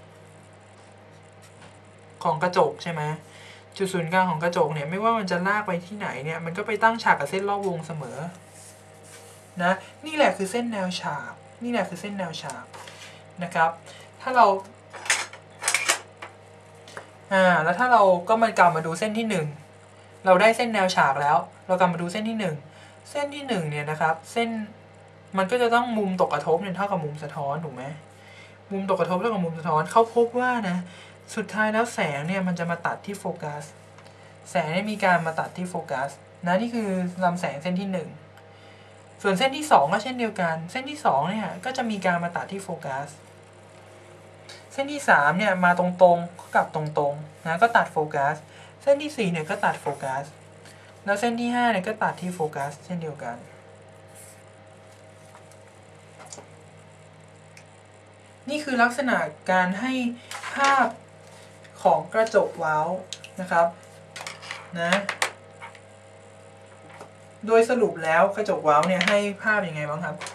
ของกระจกใช่ไหมจุดศูนย์กลางของกระจกเนี่ยไม่ว่ามันจะลากไปที่ไหนเนี่ยมันก็ไปตั้งฉากกับเส้นรอบวงเสมอนะนี่แหละคือเส้นแนวฉากนี่แหละคือเส้นแนวฉากนะครับถ้าเราอ่าแล้วถ้าเราก็มากลับมาดูเส้นที่หนึ่งเราได้เส้นแนวฉากแล้วเรากลับมาดูเส้นที่หนึ่งเส้นที่หนึ่งเนี่ยนะครับเส้นมันก็จะต้องมุมตกกระทบเนี่ยเท่ากับมุมสะท้อนถูกไหมมุมตกกระทบเท่ากับมุมสะท้อนเขาพบว่านะสุดท้ายแล้วแสงเนี่ยมันจะมาตัดที่โฟกัสแสงเนี่ยมีการมาตัดที่โฟกัสนะนี่คือลำแสงเส้นที่หนึ่งส่วนเส้นที่สองก็เช่นเดียวกันเส้นที่สองเนี่ยก็จะมีการมาตัดที่โฟกัสเส้นที่สามเนี่ยมาตรงๆก็กลับตรงๆนะก็ตัดโฟกัสเส้นที่สี่เนี่ยก็ตัดโฟกัสแล้วเส้นที่ห้าเนี่ยก็ตัดที่โฟกัสเช่นเดียวกันนี่คือลักษณะการให้ภาพของกระจกเว้านะครับนะโดยสรุปแล้วกระจกเว้าเนี่ยให้ภาพยังไงบ้างครับ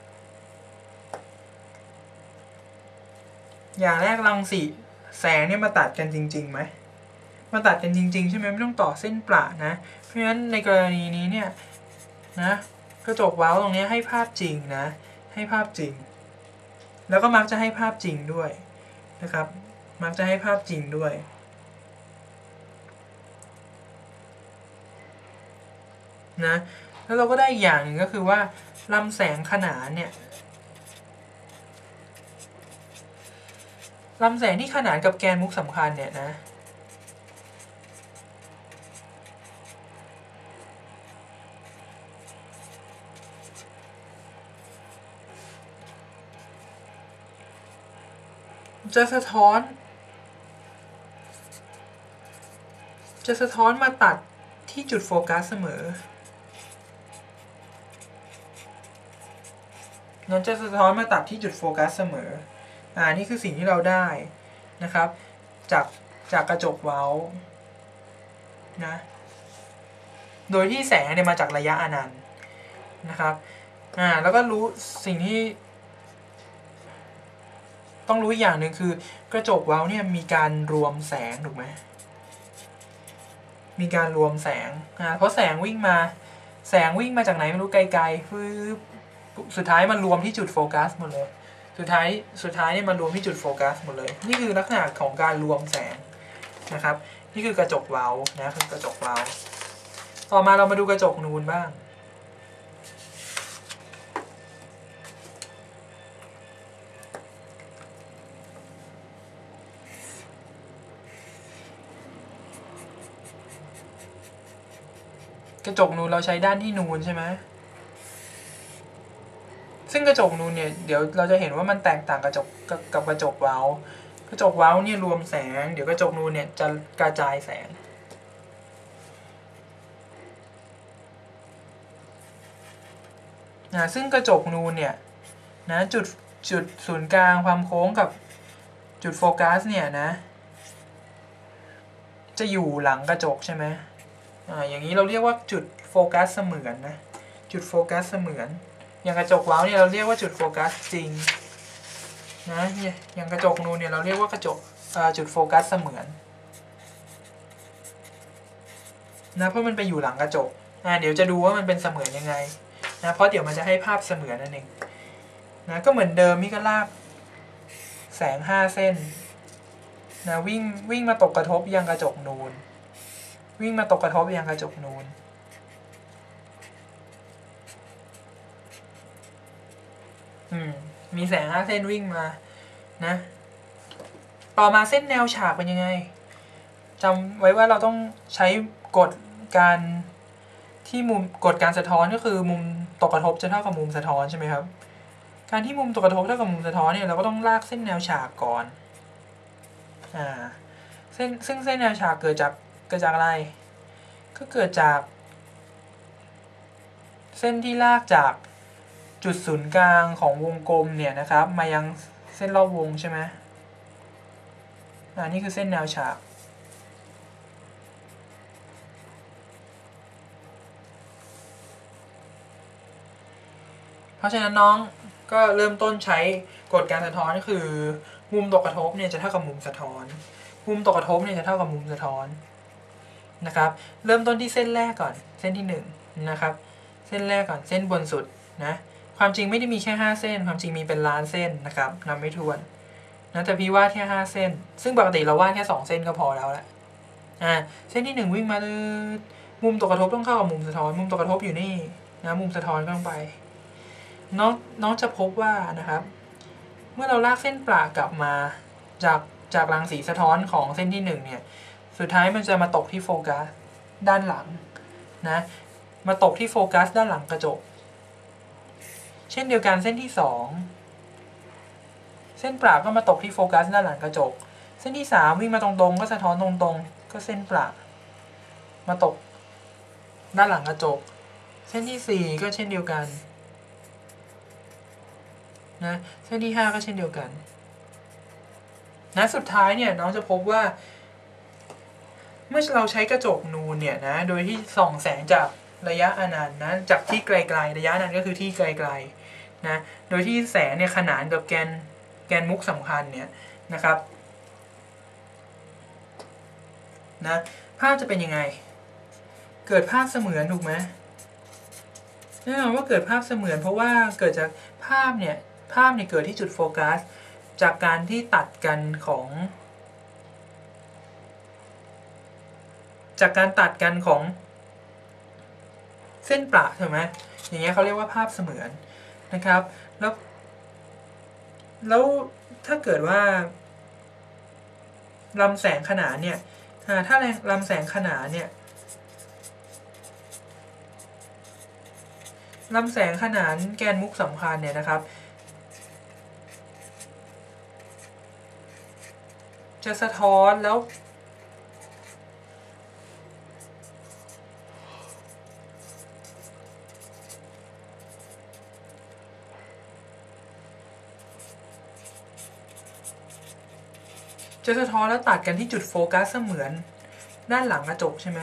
อย่างแรกรังสีแสงเนี่ยมาตัดกันจริงๆไหมมาตัดกันจริงๆใช่ไหมไม่ต้องต่อเส้นประนะเพราะฉะนั้นในกรณีนี้เนี่ยนะกระจกเว้าตรงนี้ให้ภาพจริงนะให้ภาพจริงแล้วก็มักจะให้ภาพจริงด้วยนะครับมักจะให้ภาพจริงด้วยนะแล้วเราก็ได้อย่างหนึ่งก็คือว่าลำแสงขนานเนี่ยลำแสงที่ขนานกับแกนมุกสำคัญเนี่ยนะจะสะท้อนจะสะท้อนมาตัดที่จุดโฟกัสเสมอนั้นจะสะท้อนมาตัดที่จุดโฟกัสเสมออ่านี่คือสิ่งที่เราได้นะครับจากจากกระจกเว้านะโดยที่แสงเนี่ยมาจากระยะอนันต์นะครับอ่าแล้วก็รู้สิ่งที่ต้องรู้อย่างหนึ่งคือกระจกเว้าเนี่ยมีการรวมแสงถูกไหมมีการรวมแสงอ่าเพราะแสงวิ่งมาแสงวิ่งมาจากไหนไม่รู้ไกลๆฟื้บสุดท้ายมันรวมที่จุดโฟกัสหมดเลยสุดท้ายสุดท้ายเนี่ยมันรวมที่จุดโฟกัสหมดเลยนี่คือลักษณะของการรวมแสงนะครับนี่คือกระจกเว้านะคือกระจกเว้าต่อมาเรามาดูกระจกนูนบ้างกระจกนูนเราใช้ด้านที่นูนใช่ไหมซึ่งกระจกนูนเนี่ยเดี๋ยวเราจะเห็นว่ามันแตกต่างกระจกกับกระจกเว้ากระจกเว้าเนี่ยรวมแสงเดี๋ยวกระจกนูนเนี่ยจะกระจายแสงนะซึ่งกระจกนูนเนี่ยนะจุดจุดศูนย์กลางความโค้งกับจุดโฟกัสเนี่ยนะจะอยู่หลังกระจกใช่ไหมอ่าอย่างนี้เราเรียกว่าจุดโฟกัสเสมือนนะจุดโฟกัสเสมือนอย่างกระจกเว้าเนี่ยเราเรียกว่าจุดโฟกัสจริงนะอย่างกระจกนูนเนี่ยเราเรียกว่ากระจกจุดโฟกัสเสมือนนะเพราะมันไปอยู่หลังกระจกอ่าเดี๋ยวจะดูว่ามันเป็นเสมือนยังไงนะเพราะเดี๋ยวมันจะให้ภาพเสมือนนั่นเองนะก็เหมือนเดิมนี่ก็ลากแสงห้าเส้นนะวิ่งวิ่งมาตกกระทบยังกระจกนูนวิ่งมาตกกระทบยังกระจกนูนอืมมีแสงห้าเส้นวิ่งมานะต่อมาเส้นแนวฉากเป็นยังไงจำไว้ว่าเราต้องใช้กฎการที่มุมกฎการสะท้อนก็คือมุมตกกระทบจะเท่ากับมุมสะท้อนใช่ไหมครับการที่มุมตกกระทบเท่ากับมุมสะท้อนเนี่ยเราก็ต้องลากเส้นแนวฉากก่อนอ่าเส้นซึ่งเส้นแนวฉากเกิดจากเกิดจากอะไรก็เกิดจากเส้นที่ลากจากจุดศูนย์กลางของวงกลมเนี่ยนะครับมายังเส้นรอบวงใช่ไหมอ่านี่คือเส้นแนวฉากเพราะฉะนั้นน้องก็เริ่มต้นใช้กฎการสะท้อนก็คือมุมตกกระทบเนี่ยจะเท่ากับมุมสะท้อนมุมตกกระทบเนี่ยจะเท่ากับมุมสะท้อนนะครับเริ่มต้นที่เส้นแรกก่อนเส้นที่หนึ่งนะครับเส้นแรกก่อนเส้นบนสุดนะความจริงไม่ได้มีแค่ห้าเส้นความจริงมีเป็นล้านเส้นนะครับนับไม่ถ้วนนะแต่พี่วาดแค่ห้าเส้นซึ่งปกติเราวาดแค่สองเส้นก็พอแล้วแหละอ่าเส้นที่หนึ่งวิ่งมาเลยมุมตกกระทบต้องเข้ากับมุมสะท้อนมุมตกกระทบอยู่นี่นะมุมสะท้อนก็ต้องไปน้องน้องจะพบว่านะครับเมื่อเราลากเส้นประกลับมาจากจากรังสีสะท้อนของเส้นที่หนึ่งเนี่ยสุดท้ายมันจะมาตกที่โฟกัสด้านหลังนะมาตกที่โฟกัสด้านหลังกระจกเช่นเดียวกันเส้นที่สองเส้นประก็มาตกที่โฟกัสด้านหลังกระจกเส้นที่สามวิ่งมาตรงๆก็สะท้อนตรงๆก็เส้นประมาตกด้านหลังกระจกเส้นที่สี่ก็เช่นเดียวกันนะเส้นที่ห้าก็เช่นเดียวกันนะสุดท้ายเนี่ยน้องจะพบว่าเมื่อเราใช้กระจกนูนเนี่ยนะโดยที่ส่องแสงจากระยะอนันต์นะจากที่ไกลๆระยะอนันต์ก็คือที่ไกลๆนะโดยที่แสงเนี่ยขนานกับแกนแกนมุกสำคัญเนี่ยนะครับนะภาพจะเป็นยังไงเกิดภาพเสมือนถูกไหมแน่นอนว่าเกิดภาพเสมือนเพราะว่าเกิดจากภาพเนี่ยภาพเนี่ยเกิดที่จุดโฟกัสจากการที่ตัดกันของจากการตัดกันของเส้นประใช่ไหมอย่างเงี้ยเขาเรียกว่าภาพเสมือนนะครับแล้วแล้วถ้าเกิดว่าลำแสงขนานเนี่ยถ้าลำแสงขนานเนี่ยลำแสงขนานแกนมุกสำคัญเนี่ยนะครับจะสะท้อนแล้วจะสะท้อนแล้วตัดกันที่จุดโฟกัสเสมือนด้านหลังกระจกใช่ไหม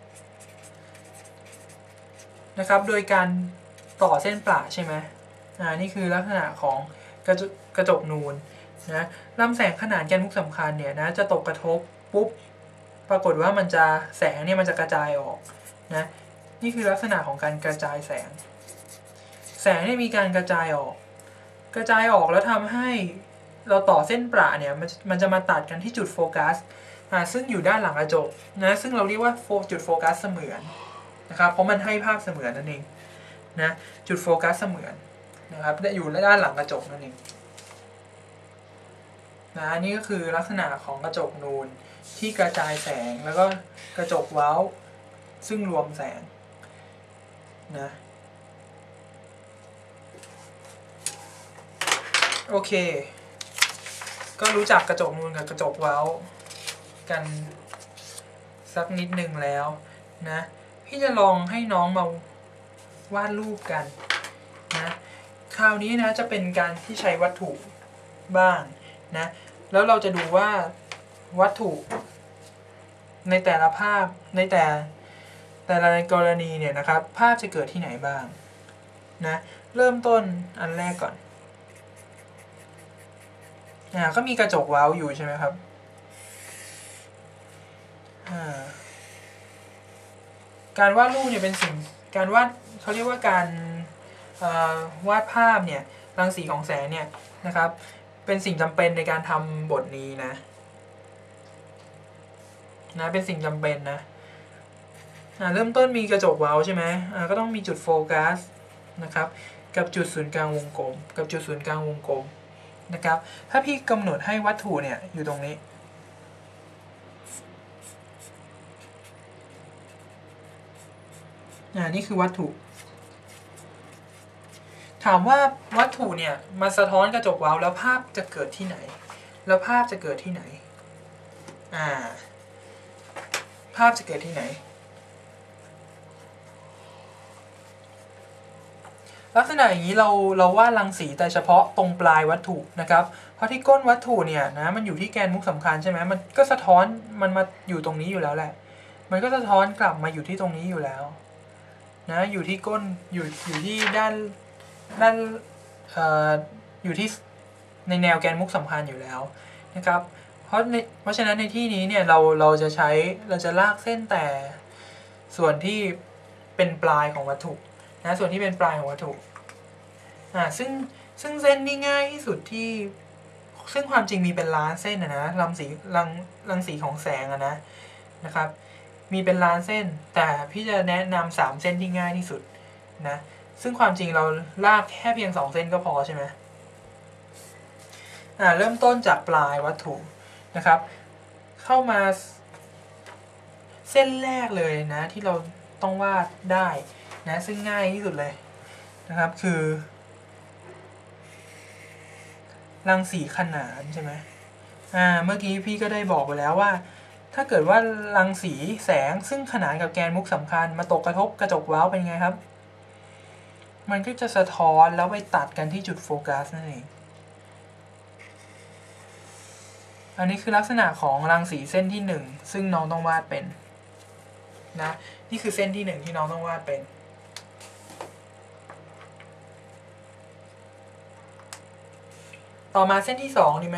นะครับโดยการต่อเส้นประใช่ไหมอ่านี่คือลักษณะของกระจกกระจกนูนนะลำแสงขนานแกนมุกสำคัญเนี่ยนะจะตกกระทบปุ๊บปรากฏว่ามันจะแสงเนี่ยมันจะกระจายออกนะนี่คือลักษณะของการกระจายแสงแสงเนี่ยมีการกระจายออกกระจายออกแล้วทำให้เราต่อเส้นประเนี่ยมันมันจะมาตัดกันที่จุดโฟกัสอ่าซึ่งอยู่ด้านหลังกระจกนะซึ่งเราเรียกว่าจุดโฟกัสเสมือนนะครับเพราะมันให้ภาพเสมือนนั่นเองนะจุดโฟกัสเสมือนนะครับอยู่ด้านหลังกระจกนั่นเองนะนี่ก็คือลักษณะของกระจกนูนที่กระจายแสงแล้วก็กระจกเว้าซึ่งรวมแสงนะโอเคก็รู้จักกระจกนูนกับกระจกเว้ากันสักนิดหนึ่งแล้วนะพี่จะลองให้น้องมาวาดรูปกันนะคราวนี้นะจะเป็นการที่ใช้วัตถุบ้างนะแล้วเราจะดูว่าวัตถุในแต่ละภาพในแต่แต่ละกรณีเนี่ยนะครับภาพจะเกิดที่ไหนบ้างนะเริ่มต้นอันแรกก่อนอ่าก็มีกระจกเว้าอยู่ใช่ไหมครับอ่าการวาดรูปเนี่ยเป็นสิ่งการวาดเขาเรียกว่าการวาดภาพเนี่ยรังสีของแสงเนี่ยนะครับเป็นสิ่งจำเป็นในการทำบทนี้นะนะเป็นสิ่งจำเป็นนะอ่าเริ่มต้นมีกระจกเว้าใช่ไหมอ่าก็ต้องมีจุดโฟกัสนะครับกับจุดศูนย์กลางวงกลมกับจุดศูนย์กลางวงกลมนะครับถ้าพี่กำหนดให้วัตถุเนี่ยอยู่ตรงนี้อ่านี่คือวัตถุถามว่าวัตถุเนี่ยมาสะท้อนกระจกเว้าแล้วภาพจะเกิดที่ไหนแล้วภาพจะเกิดที่ไหนอ่าภาพจะเกิดที่ไหนลักษณะอย่างนี้เราเราวาดรังสีแต่เฉพาะตรงปลายวัตถุนะครับเพราะที่ก้นวัตถุเนี่ยนะมันอยู่ที่แกนมุกสำคัญใช่ไหมมันก็สะท้อนมันมาอยู่ตรงนี้อยู่แล้วแหละมันก็สะท้อนกลับมาอยู่ที่ตรงนี้อยู่แล้วนะอยู่ที่ก้นอยู่อยู่ที่ด้านด้านเอ่ออยู่ที่ในแนวแกนมุกสำคัญอยู่แล้วนะครับเพราะในเพราะฉะนั้นในที่นี้เนี่ยเราเราจะใช้เราจะลากเส้นแต่ส่วนที่เป็นปลายของวัตถุนะส่วนที่เป็นปลายของวัตถุอ่าซึ่งซึ่งเส้นที่ง่ายที่สุดที่ซึ่งความจริงมีเป็นล้านเส้นนะนะรังสีรังรังสีของแสงอะนะนะครับมีเป็นล้านเส้นแต่พี่จะแนะนำสามเส้นที่ง่ายที่สุดนะซึ่งความจริงเราลากแค่เพียงสองเส้นก็พอใช่ไหมอ่าเริ่มต้นจากปลายวัตถุนะครับเข้ามาเส้นแรกเลยนะที่เราต้องวาดได้นะซึ่งง่ายที่สุดเลยนะครับคือรังสีขนานใช่ไหมอ่าเมื่อกี้พี่ก็ได้บอกไปแล้วว่าถ้าเกิดว่ารังสีแสงซึ่งขนานกับแกนมุกสำคัญมาตกกระทบกระจกเว้าเป็นไงครับมันก็จะสะท้อนแล้วไปตัดกันที่จุดโฟกัสนั่นเองอันนี้คือลักษณะของรังสีเส้นที่หนึ่งซึ่งน้องต้องวาดเป็นนะนี่คือเส้นที่หนึ่งที่น้องต้องวาดเป็นต่อมาเส้นที่สองดีไหม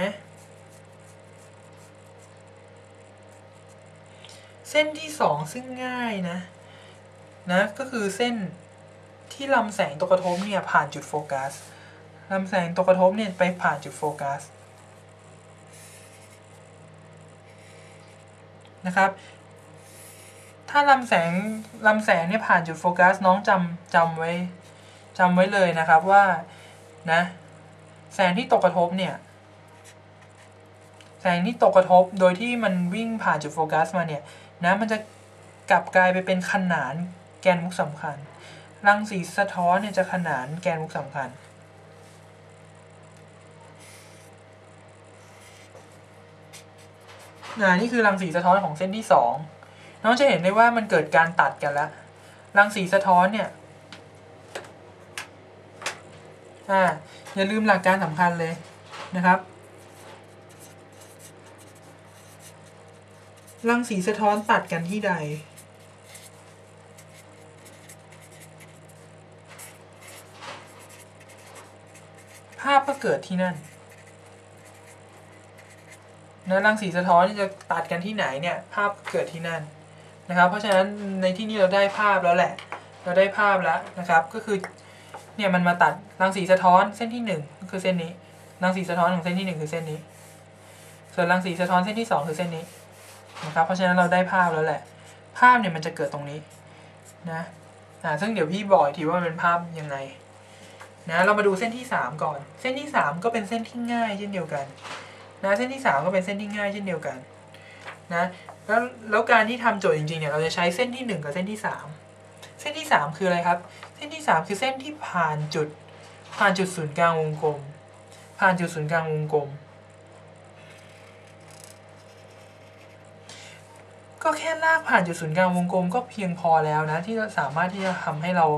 เส้นที่สองซึ่งง่ายนะนะก็คือเส้นที่ลำแสงตกกระทบเนี่ยผ่านจุดโฟกัสลำแสงตกกระทบเนี่ยไปผ่านจุดโฟกัสนะครับถ้าลำแสงลำแสงเนี่ยผ่านจุดโฟกัสน้องจำจำไว้จำไว้เลยนะครับว่านะแสงที่ตกกระทบเนี่ยแสงที่ตกกระทบโดยที่มันวิ่งผ่านจุดโฟกัสมาเนี่ยนะมันจะกลับกลายไปเป็นขนานแกนมุกสำคัญรังสีสะท้อนเนี่ยจะขนานแกนมุกสำคัญอ่านี่คือรังสีสะท้อนของเส้นที่สองน้องจะเห็นได้ว่ามันเกิดการตัดกันแล้วรังสีสะท้อนเนี่ยอ่าอย่าลืมหลักการสำคัญเลยนะครับรังสีสะท้อนตัดกันที่ใดภาพก็เกิดที่นั่นนะรังสีสะท้อนจะตัดกันที่ไหนเนี่ยภาพเกิดที่นั่นนะครับเพราะฉะนั้นในที่นี้เราได้ภาพแล้วแหละเราได้ภาพแล้วนะครับก็คือเนี่ยมันมาตัดรังสีสะท้อนเส้นที่หนึ่งก็คือเส้นนี้รังสีสะท้อนของเส้นที่หนึ่งคือเส้นนี้ส่วนรังสีสะท้อนเส้นที่สองคือเส้นนี้นะครับเพราะฉะนั้นเราได้ภาพแล้วแหละภาพเนี่ยมันจะเกิดตรงนี้นะอ่าซึ่งเดี๋ยวพี่บอกทีว่ามันเป็นภาพยังไงนะเรามาดูเส้นที่สามก่อนเส้นที่สามก็เป็นเส้นที่ง่ายเช่นเดียวกันนะเส้นที่สามก็เป็นเส้นที่ง่ายเช่นเดียวกันนะแล้วแล้วการที่ทำโจทย์จริงๆเนี่ยเราจะใช้เส้นที่หนึ่งกับเส้นที่สามเส้นที่สามคืออะไรครับเส้นที่สามคือเส้นที่ผ่านจุดผ่านจุดศูนย์กลางวงกลมผ่านจุดศูนย์กลางวงกลมก็แค่ลากผ่านจุดศูนย์กลางวงกลมก็เพียงพอแล้วนะที่จะสามารถที่จะทำให้เรา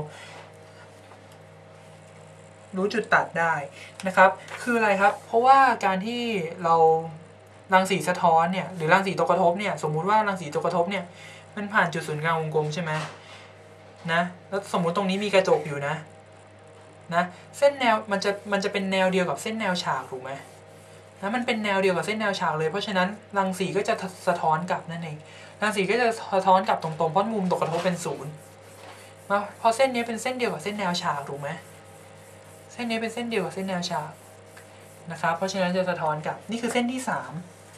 รู้จุดตัดได้นะครับคืออะไรครับเพราะว่าการที่เรารังสีสะท้อนเนี่ยหรือรังสีตกกระทบเนี่ยสมมุติว่ารังสีตกกระทบเนี่ยมันผ่านจุดศูนย์กลางวงกลมใช่ไหมนะแล้วสมมุติตรงนี้มีกระจกอยู่นะนะเส้นแนวมันจะมันจะเป็นแนวเดียวกับเส้นแนวฉากถูกไหมนะมันเป็นแนวเดียวกับเส้นแนวฉากเลยเพราะฉะนั้นรังสีก็จะสะท้อนกลับนั่นเองรังสีก็จะสะท้อนกลับตรงๆเพราะมุมตกกระทบเป็นศูนย์มาพอเส้นนี้เป็นเส้นเดียวกับเส้นแนวฉากถูกไหมเส้นนี้เป็นเส้นเดียวกับเส้นแนวฉากนะครับเพราะฉะนั้นจะสะท้อนกลับนี่คือเส้นที่สาม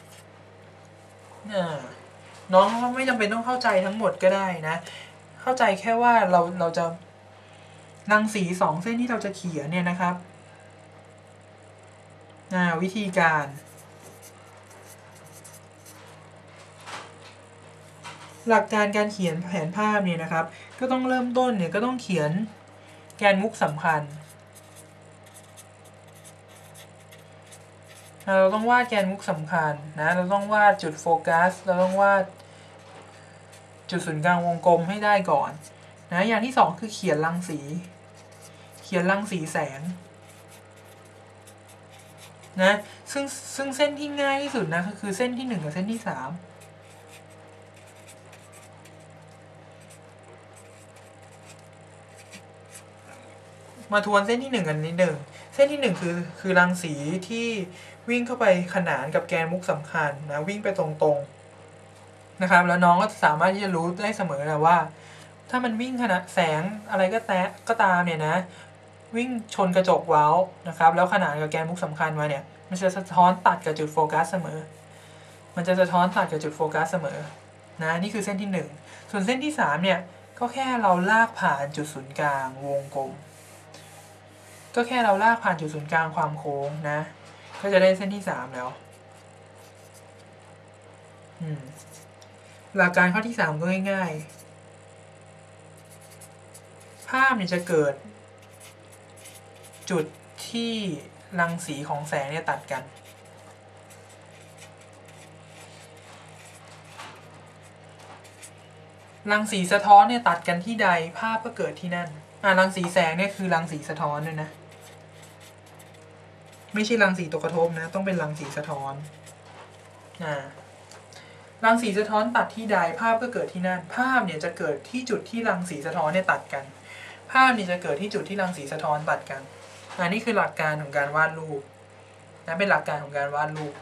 น้องไม่จำเป็นต้องเข้าใจทั้งหมดก็ได้นะเข้าใจแค่ว่าเราเราจะรังสีสองเส้นที่เราจะเขียนเนี่ยนะครับวิธีการหลักการการเขียนแผนภาพเนี่ยนะครับก็ต้องเริ่มต้นเนี่ยก็ต้องเขียนแกนมุขสำคัญเราต้องวาดแกนมุขสำคัญนะเราต้องวาดจุดโฟกัสเราต้องวาดจุดศูนย์กลางวงกลมให้ได้ก่อนนะอย่างที่สองคือเขียนรังสีเขียนรังสีแสงนะซึ่งซึ่งเส้นที่ง่ายที่สุดนะก็คือเส้นที่หนึ่งกับเส้นที่สามมาทวนเส้นที่หนึ่งกันนิดหนึ่งเส้นที่หนึ่งคือคือรังสีที่วิ่งเข้าไปขนานกับแกนมุขสำคัญนะวิ่งไปตรงๆนะครับแล้วน้องก็สามารถที่จะรู้ได้เสมอนะว่าถ้ามันวิ่งขนาดแสงอะไรก็แตะก็ตามเนี่ยนะวิ่งชนกระจกเว้านะครับแล้วขนานกับแกนมุขสำคัญมาเนี่ยมันจะสะท้อนตัดกับจุดโฟกัสเสมอมันจะสะท้อนตัดกับจุดโฟกัสเสมอนะนี่คือเส้นที่หนึ่งส่วนเส้นที่สามเนี่ยก็แค่เราลากผ่านจุดศูนย์กลางวงกลมก็แค่เราลากผ่านจุดศูนย์กลางความโค้งนะก็จะได้เส้นที่สามแล้วหลักการข้อที่สามก็ง่ายๆภาพเนี่ยจะเกิดจุดที่รังสีของแสงเนี่ยตัดกันรังสีสะท้อนเนี่ยตัดกันที่ใดภาพก็เกิดที่นั่นอ่ารังสีแสงเนี่ยคือรังสีสะท้อนด้วยนะไม่ใช่รังสีตกกระทบนะต้องเป็นรังสีสะท้อนอ่ารังสีสะท้อนตัดที่ใดภาพก็เกิดที่นั่นภาพเนี่ยจะเกิดที่จุดที่รังสีสะท้อนเนี่ยตัดกันภาพเนี่ยจะเกิดที่จุดที่รังสีสะท้อนตัดกันอันนี้คือหลักการของการวาดรูปนะเป็นหลักการของการวาดรูป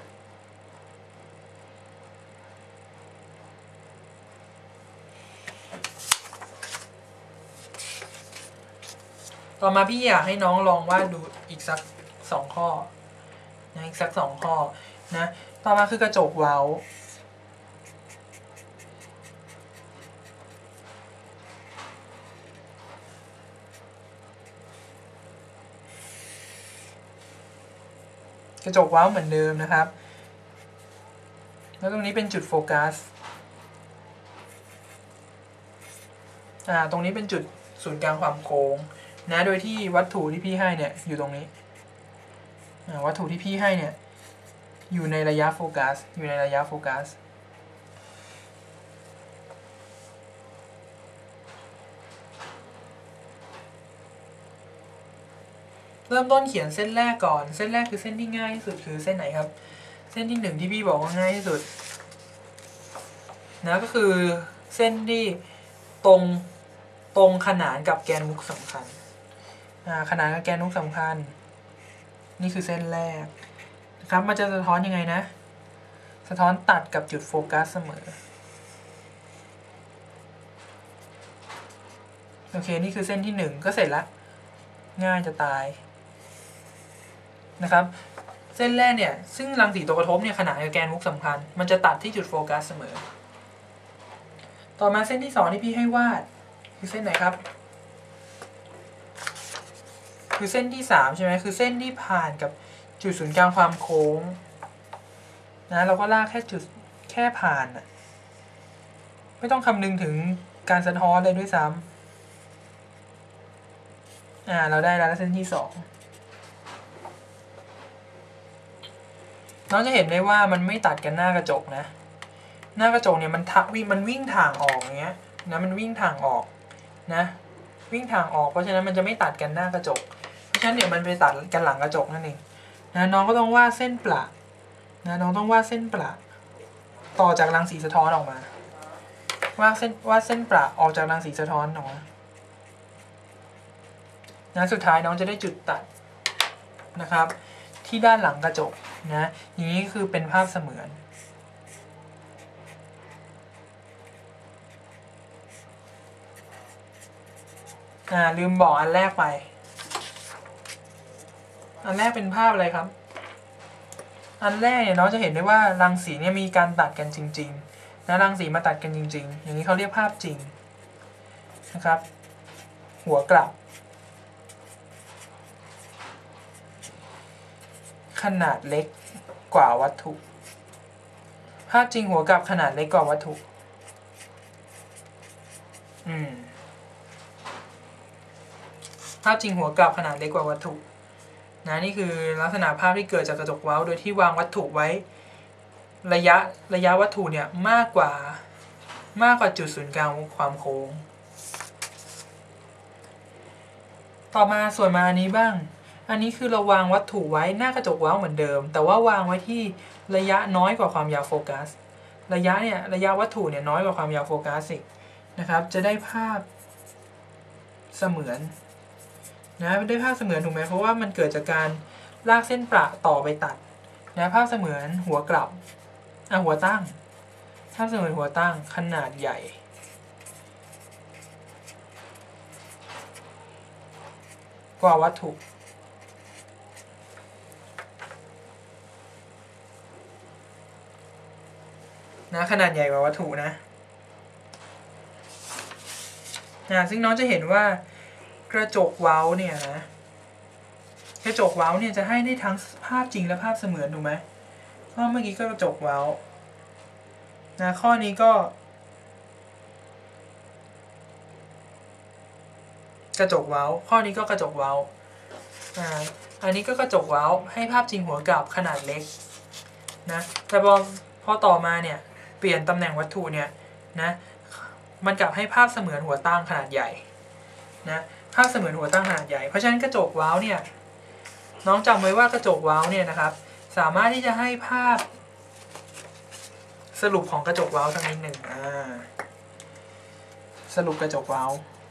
ต่อมาพี่อยากให้น้องลองวาดดูอีกสักสองข้อนะอีกสักสองข้อนะต่อมาคือกระจกเว้ากระจกเว้าเหมือนเดิมนะครับแล้วตรงนี้เป็นจุดโฟกัสอ่าตรงนี้เป็นจุดศูนย์กลางความโค้งนะโดยที่วัตถุที่พี่ให้เนี่ยอยู่ตรงนี้วัตถุที่พี่ให้เนี่ยอยู่ในระยะโฟกัสอยู่ในระยะโฟกัสเริ่มต้นเขียนเส้นแรกก่อนเส้นแรกคือเส้นที่ง่ายที่สุดคือเส้นไหนครับเส้นที่หนึ่งที่พี่บอกว่าง่ายที่สุดนะก็คือเส้นที่ตรงตรงขนานกับแกนมุขสำคัญอ่าขนานกับแกนมุขสำคัญนี่คือเส้นแรกนะครับมันจะสะท้อนยังไงนะสะท้อนตัดกับจุดโฟกัสเสมอโอเคนี่คือเส้นที่หนึ่งก็เสร็จแล้วง่ายจะตายนะครับเส้นแรกเนี่ยซึ่งรังสีตัวกระทบเนี่ยขนานกับแกนมุขสำคัญมันจะตัดที่จุดโฟกัสเสมอต่อมาเส้นที่สองที่พี่ให้วาดคือเส้นไหนครับคือเส้นที่สามใช่ไหมคือเส้นที่ผ่านกับจุดศูนย์กลางความโค้งนะเราก็ลากแค่จุดแค่ผ่านอะไม่ต้องคำนึงถึงการสะท้อนเลยด้วยซ้ำอ่าเราได้แล้วเส้นที่สองน้องจะเห็นได้ว่ามันไม่ตัดกันหน้ากระจกนะหน้ากระจกเนี่ยมันทักวิ่งมันวิ่งทางออกอย่างเงี้ยนะมันวิ่งทางออกนะวิ่งทางออกเพราะฉะนั้นมันจะไม่ตัดกันหน้ากระจกเพราะฉะนั้นเดี๋ยวมันไปตัดกันหลังกระจกนั่นเองนะน้องก็ต้องวาดเส้นประนะน้องต้องวาดเส้นประต่อจากรังสีสะท้อนออกมาวาดเส้นวาดเส้นประออกจากรังสีสะท้อนออกมานะสุดท้ายน้องจะได้จุดตัดนะครับที่ด้านหลังกระจกนะอย่างนี้คือเป็นภาพเสมือนอ่าลืมบอกอันแรกไปอันแรกเป็นภาพอะไรครับอันแรกเนี่ยน้องจะเห็นได้ว่ารังสีเนี่ยมีการตัดกันจริงๆนะรังสีมาตัดกันจริงๆอย่างนี้เขาเรียกภาพจริงนะครับหัวกลับขนาดเล็กกว่าวัตถุภาพจริงหัวกลับขนาดเล็กกว่าวัตถุอืมภาพจริงหัวกลับขนาดเล็กกว่าวัตถุนะนี่คือลักษณะภาพที่เกิดจากกระจกเว้าโดยที่วางวัตถุไว้ระยะระยะวัตถุเนี่ยมากกว่ามากกว่าจุดศูนย์กลางความโค้งต่อมาส่วนมาอันนี้บ้างอันนี้คือเราวางวัตถุไว้หน้ากระจกเว้าเหมือนเดิมแต่ว่าวางไว้ที่ระยะน้อยกว่าความยาวโฟกัสระยะเนี่ยระยะวัตถุเนี่ยน้อยกว่าความยาวโฟกัสอีกนะครับจะได้ภาพเสมือนนะได้ภาพเสมือนถูกไหมเพราะว่ามันเกิดจากการลากเส้นประต่อไปตัดนะภาพเสมือนหัวกลับอ่ะหัวตั้งภาพเสมือนหัวตั้งขนาดใหญ่กว่าวัตถุนะขนาดใหญ่กว่าวัตถุนะนะซึ่งน้องจะเห็นว่ากระจกเว้าเนี่ยนะกระจกเว้าเนี่ยจะให้ได้ทั้งภาพจริงและภาพเสมือนถูกไหมข้อเมื่อกี้ก็กระจกเว้านะข้อนี้ก็กระจกเว้าข้อนี้ก็กระจกเว้าอ่าอันนี้ก็กระจกเว้าให้ภาพจริงหัวกลับขนาดเล็กนะแต่พอพอต่อมาเนี่ยเปลี่ยนตำแหน่งวัตถุเนี่ยนะมันกลับให้ภาพเสมือนหัวตั้งขนาดใหญ่นะภาพเสมือนหัวตั้งขนาดใหญ่เพราะฉะนั้นกระจกเว้าเนี่ยน้องจำไว้ว่ากระจกเว้าเนี่ยนะครับสามารถที่จะให้ภาพสรุปของกระจกเว้าสักนิดหนึ่งอ่าสรุปกระจกเว้า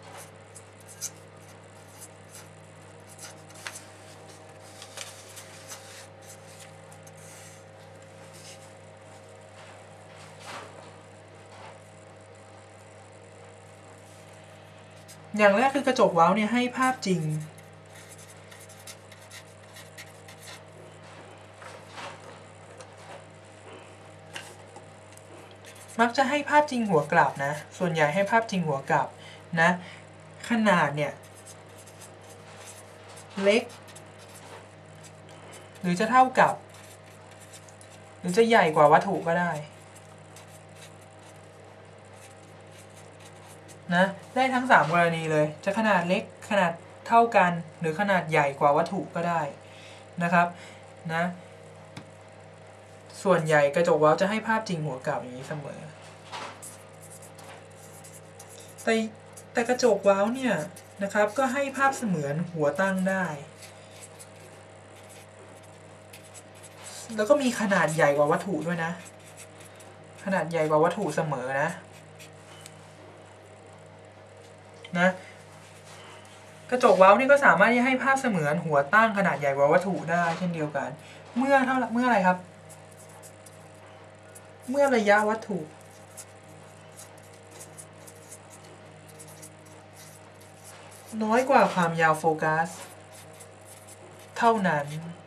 อย่างแรกคือกระจกเว้าเนี่ยให้ภาพจริงมักจะให้ภาพจริงหัวกลับนะส่วนใหญ่ให้ภาพจริงหัวกลับนะขนาดเนี่ยเล็กหรือจะเท่ากับหรือจะใหญ่กว่าวัตถุก็ได้นะได้ทั้งสามกรณีเลยจะขนาดเล็กขนาดเท่ากันหรือขนาดใหญ่กว่าวัตถุก็ได้นะครับนะส่วนใหญ่กระจกเว้าจะให้ภาพจริงหัวกลับอย่างนี้เสมอแต่แต่กระจกเว้าเนี่ยนะครับก็ให้ภาพเสมือนหัวตั้งได้แล้วก็มีขนาดใหญ่กว่าวัตถุด้วยนะขนาดใหญ่กว่าวัตถุเสมอนะนะกระจกเว้านี่ก็สามารถที่ให้ภาพเสมือนหัวตั้งขนาดใหญ่กว่าวัตถุได้เช่นเดียวกันเมื่อเท่าเมื่ออะไรครับเมื่อระยะวัตถุน้อยกว่าความยาวโฟกัสเท่านั้น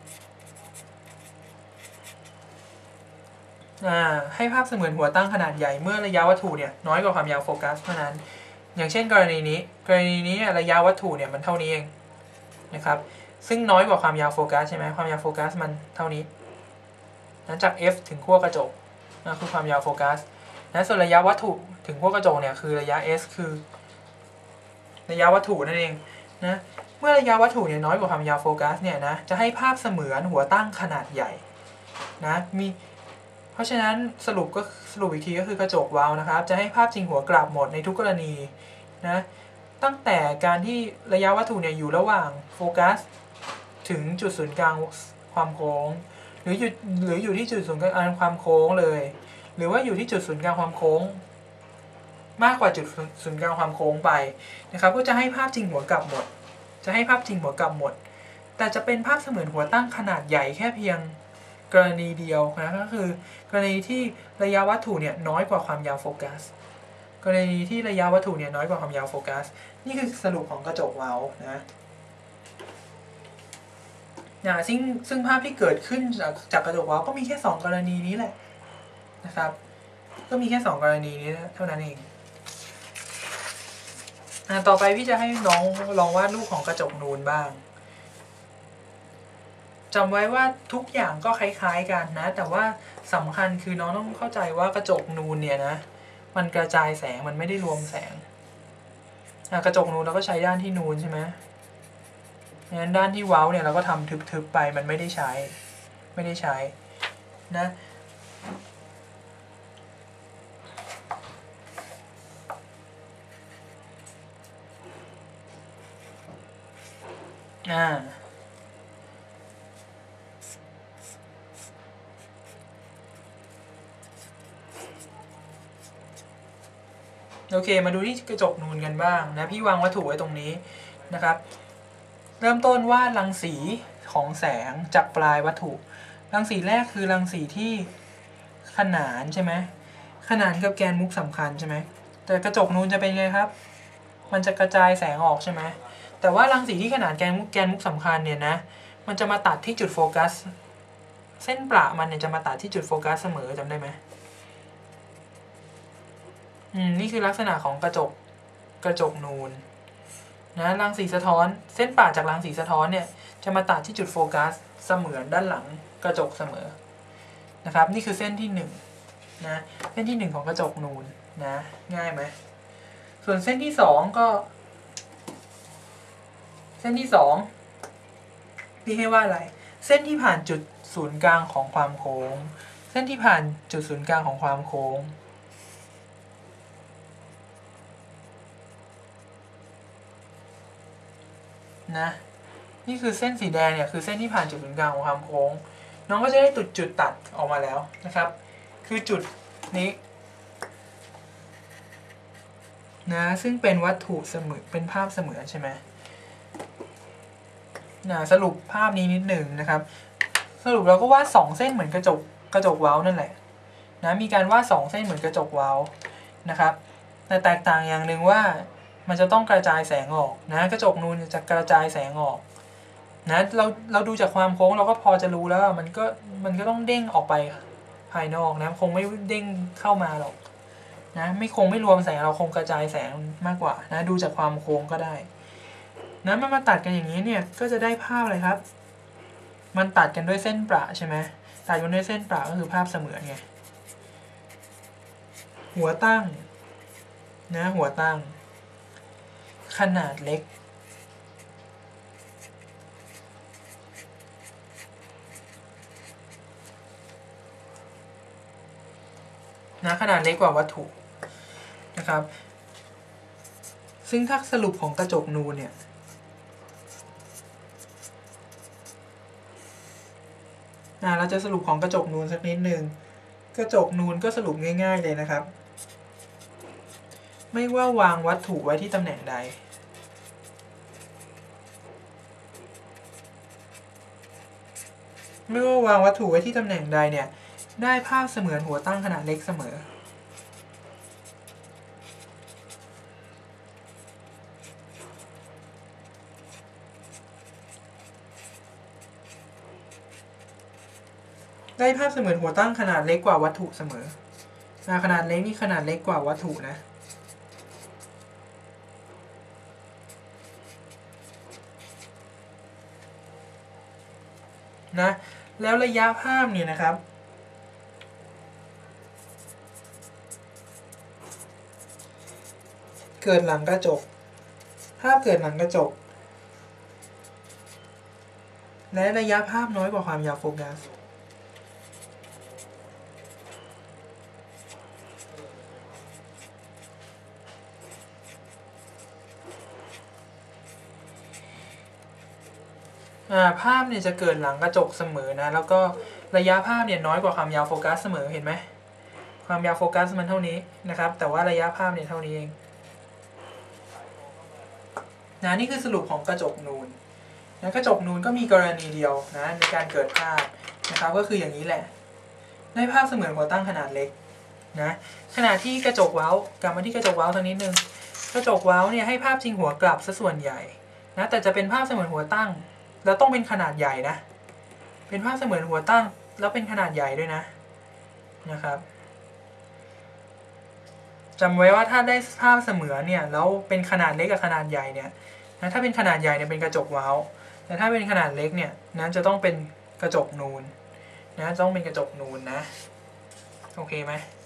ให้ภาพเสมือนหัวตั้งขนาดใหญ่เมื่อระยะวัตถุเนี่ยน้อยกว่าความยาวโฟกัสเท่านั้นอย่างเช่นกรณีนี้กรณีนี้ระยะวัตถุเนี่ยมันเท่านี้เองนะครับซึ่งน้อยกว่าความยาวโฟกัสใช่ไหมความยาวโฟกัสมันเท่านี้นั้นจาก f ถึงขั้วกระจกนั่นคือความยาวโฟกัสนะส่วนระยะวัตถุถึงขั้วกระจกเนี่ยคือระยะ s คือระยะวัตถุนั่นเองนะเมื่อระยะวัตถุเนี่ยน้อยกว่าความยาวโฟกัสเนี่ยนะจะให้ภาพเสมือนหัวตั้งขนาดใหญ่นะมีเพราะฉะนั้นสรุปก็สรุปอีกทีก็คือกระจกเว้านะครับจะให้ภาพจริงหัวกลับหมดในทุกกรณีนะตั้งแต่การที่ระยะวัตถุเนี่ยอยู่ระหว่างโฟกัสถึงจุดศูนย์กลางความโค้งหรืออยู่หรืออยู่ที่จุดศูนย์กลางความโค้งเลยหรือว่าอยู่ที่จุดศูนย์กลางความโค้งมากกว่าจุดศูนย์กลางความโค้งไปนะครับก็จะให้ภาพจริงหัวกลับหมดจะให้ภาพจริงหัวกลับหมดแต่จะเป็นภาพเสมือนหัวตั้งขนาดใหญ่แค่เพียงกรณีเดียวนะก็คือกรณีที่ระยะวัตถุเนี่ยน้อยกว่าความยาวโฟกัสกรณีที่ระยะวัตถุเนี่ยน้อยกว่าความยาวโฟกัสนี่คือสรุปของกระจกเว้านะนะซึ่งซึ่งภาพที่เกิดขึ้นจากจากกระจกเว้าก็มีแค่สองกรณีนี้แหละนะครับก็มีแค่สองกรณีนี้เท่านั้นเองอ่ะต่อไปพี่จะให้น้องลองวาดรูปของกระจกนูนบ้างจำไว้ว่าทุกอย่างก็คล้ายๆกันนะแต่ว่าสำคัญคือน้องต้องเข้าใจว่ากระจกนูนเนี่ยนะมันกระจายแสงมันไม่ได้รวมแสงกระจกนูนเราก็ใช้ด้านที่นูนใช่ไหมงั้นด้านที่เว้าเนี่ยเราก็ทำทึบๆไปมันไม่ได้ใช้ไม่ได้ใช้นะอ่าโอเคมาดูที่กระจกนูนกันบ้างนะพี่วางวัตถุไว้ตรงนี้นะครับเริ่มต้นวาดรังสีของแสงจากปลายวัตถุรังสีแรกคือรังสีที่ขนานใช่ไหมขนานกับแกนมุกสำคัญใช่ไหมแต่กระจกนูนจะเป็นไงครับมันจะกระจายแสงออกใช่ไหมแต่ว่ารังสีที่ขนานแกนมุกแกนมุกสำคัญเนี่ยนะมันจะมาตัดที่จุดโฟกัสเส้นประมันเนี่ยจะมาตัดที่จุดโฟกัสเสมอจำได้ไหมอืมนี่คือลักษณะของกระจกกระจกนูนนะรังสีสะท้อนเส้นประจากรังสีสะท้อนเนี่ยจะมาตัดที่จุดโฟกัสเสมือนด้านหลังกระจกเสมอนะครับนี่คือเส้นที่หนึ่งนะเส้นที่หนึ่งของกระจกนูนนะง่ายไหมส่วนเส้นที่สองก็เส้นที่สองพี่ให้ว่าอะไรเส้นที่ผ่านจุดศูนย์กลางของความโค้งเส้นที่ผ่านจุดศูนย์กลางของความโค้งนะนี่คือเส้นสีแดงเนี่ยคือเส้นที่ผ่านจุดศูนย์กลางของความโค้งน้องก็จะได้จุดจุดตัดออกมาแล้วนะครับคือจุดนี้นะซึ่งเป็นวัตถุเสมือนเป็นภาพเสมือนใช่ไหมนะสรุปภาพนี้นิดหนึ่งนะครับสรุปเราก็วาดสองเส้นเหมือนกระจกกระจกเว้านั่นแหละนะมีการวาดสองเส้นเหมือนกระจกเว้านะครับแต่แตกต่างอย่างหนึ่งว่ามันจะต้องกระจายแสงออกนะกระจกนูนจะกระจายแสงออกนะเราเราดูจากความโค้งเราก็พอจะรู้แล้วมันก็มันก็ต้องเด้งออกไปภายนอกนะคงไม่เด้งเข้ามาหรอกนะไม่คงไม่รวมแสงเราคงกระจายแสงมากกว่านะดูจากความโค้งก็ได้นะมันมาตัดกันอย่างนี้เนี่ยก็จะได้ภาพอะไรครับมันตัดกันด้วยเส้นประใช่ไหมตัดกันด้วยเส้นประก็คือภาพเสมือนไงหัวตั้งนะหัวตั้งขนาดเล็กนะขนาดเล็กกว่าวัตถุนะครับซึ่งถ้าสรุปของกระจกนูนเนี่ยอ่าเราจะสรุปของกระจกนูนสักนิดหนึ่งกระจกนูนก็สรุปง่ายๆเลยนะครับไม่ว่าวางวัตถุไว้ที่ตำแหน่งใดไม่ว่าวางวัตถุไว้ที่ตำแหน่งใดเนี่ยได้ภาพเสมือนหัวตั้งขนาดเล็กเสมอได้ภาพเสมือนหัวตั้งขนาดเล็กกว่าวัตถุเสมอขนาดเล็กนี่ขนาดเล็กกว่าวัตถุนะนะแล้วระยะภาพเนี่ยนะครับเกิดหลังกระจกภาพเกิดหลังกระจกและระยะภาพน้อยกว่าความยาวโฟกัสภาพเนี่ยจะเกิดหลังกระจกเสมอนะแล้วก็ระยะภาพเนี่ยน้อยกว่าความยาวโฟกัสเสมอเห็นไหมความยาวโฟกัสมันเท่านี้นะครับแต่ว่าระยะภาพเนี่ยเท่านี้เองนะนี่คือสรุปของกระจกนูนนะกระจกนูนก็มีกรณีเดียวนะในการเกิดภาพนะครับก็คืออย่างนี้แหละได้ภาพเสมือนหัวตั้งขนาดเล็กนะขณะที่กระจกเว้ากลับมาที่กระจกเว้าทางนิดนึงกระจกเว้าเนี่ยให้ภาพจริงหัวกลับซะส่วนใหญ่นะแต่จะเป็นภาพเสมือนหัวตั้งแล้วต้องเป็นขนาดใหญ่นะเป็นภาพเสมือนหัวตั้งแล้วเป็นขนาดใหญ่ด้วยนะนะครับจำไว้ว่าถ้าได้ภาพเสมือนเนี่ยแล้วเป็นขนาดเล็กกับขนาดใหญ่เนี่ยนะถ้าเป็นขนาดใหญ่เนี่ยเป็นกระจกเว้าแต่ถ้าเป็นขนาดเล็กเนี่ยนะจะต้องเป็นกระจกนูนนะต้องเป็นกระจกนูนนะโอเคไหม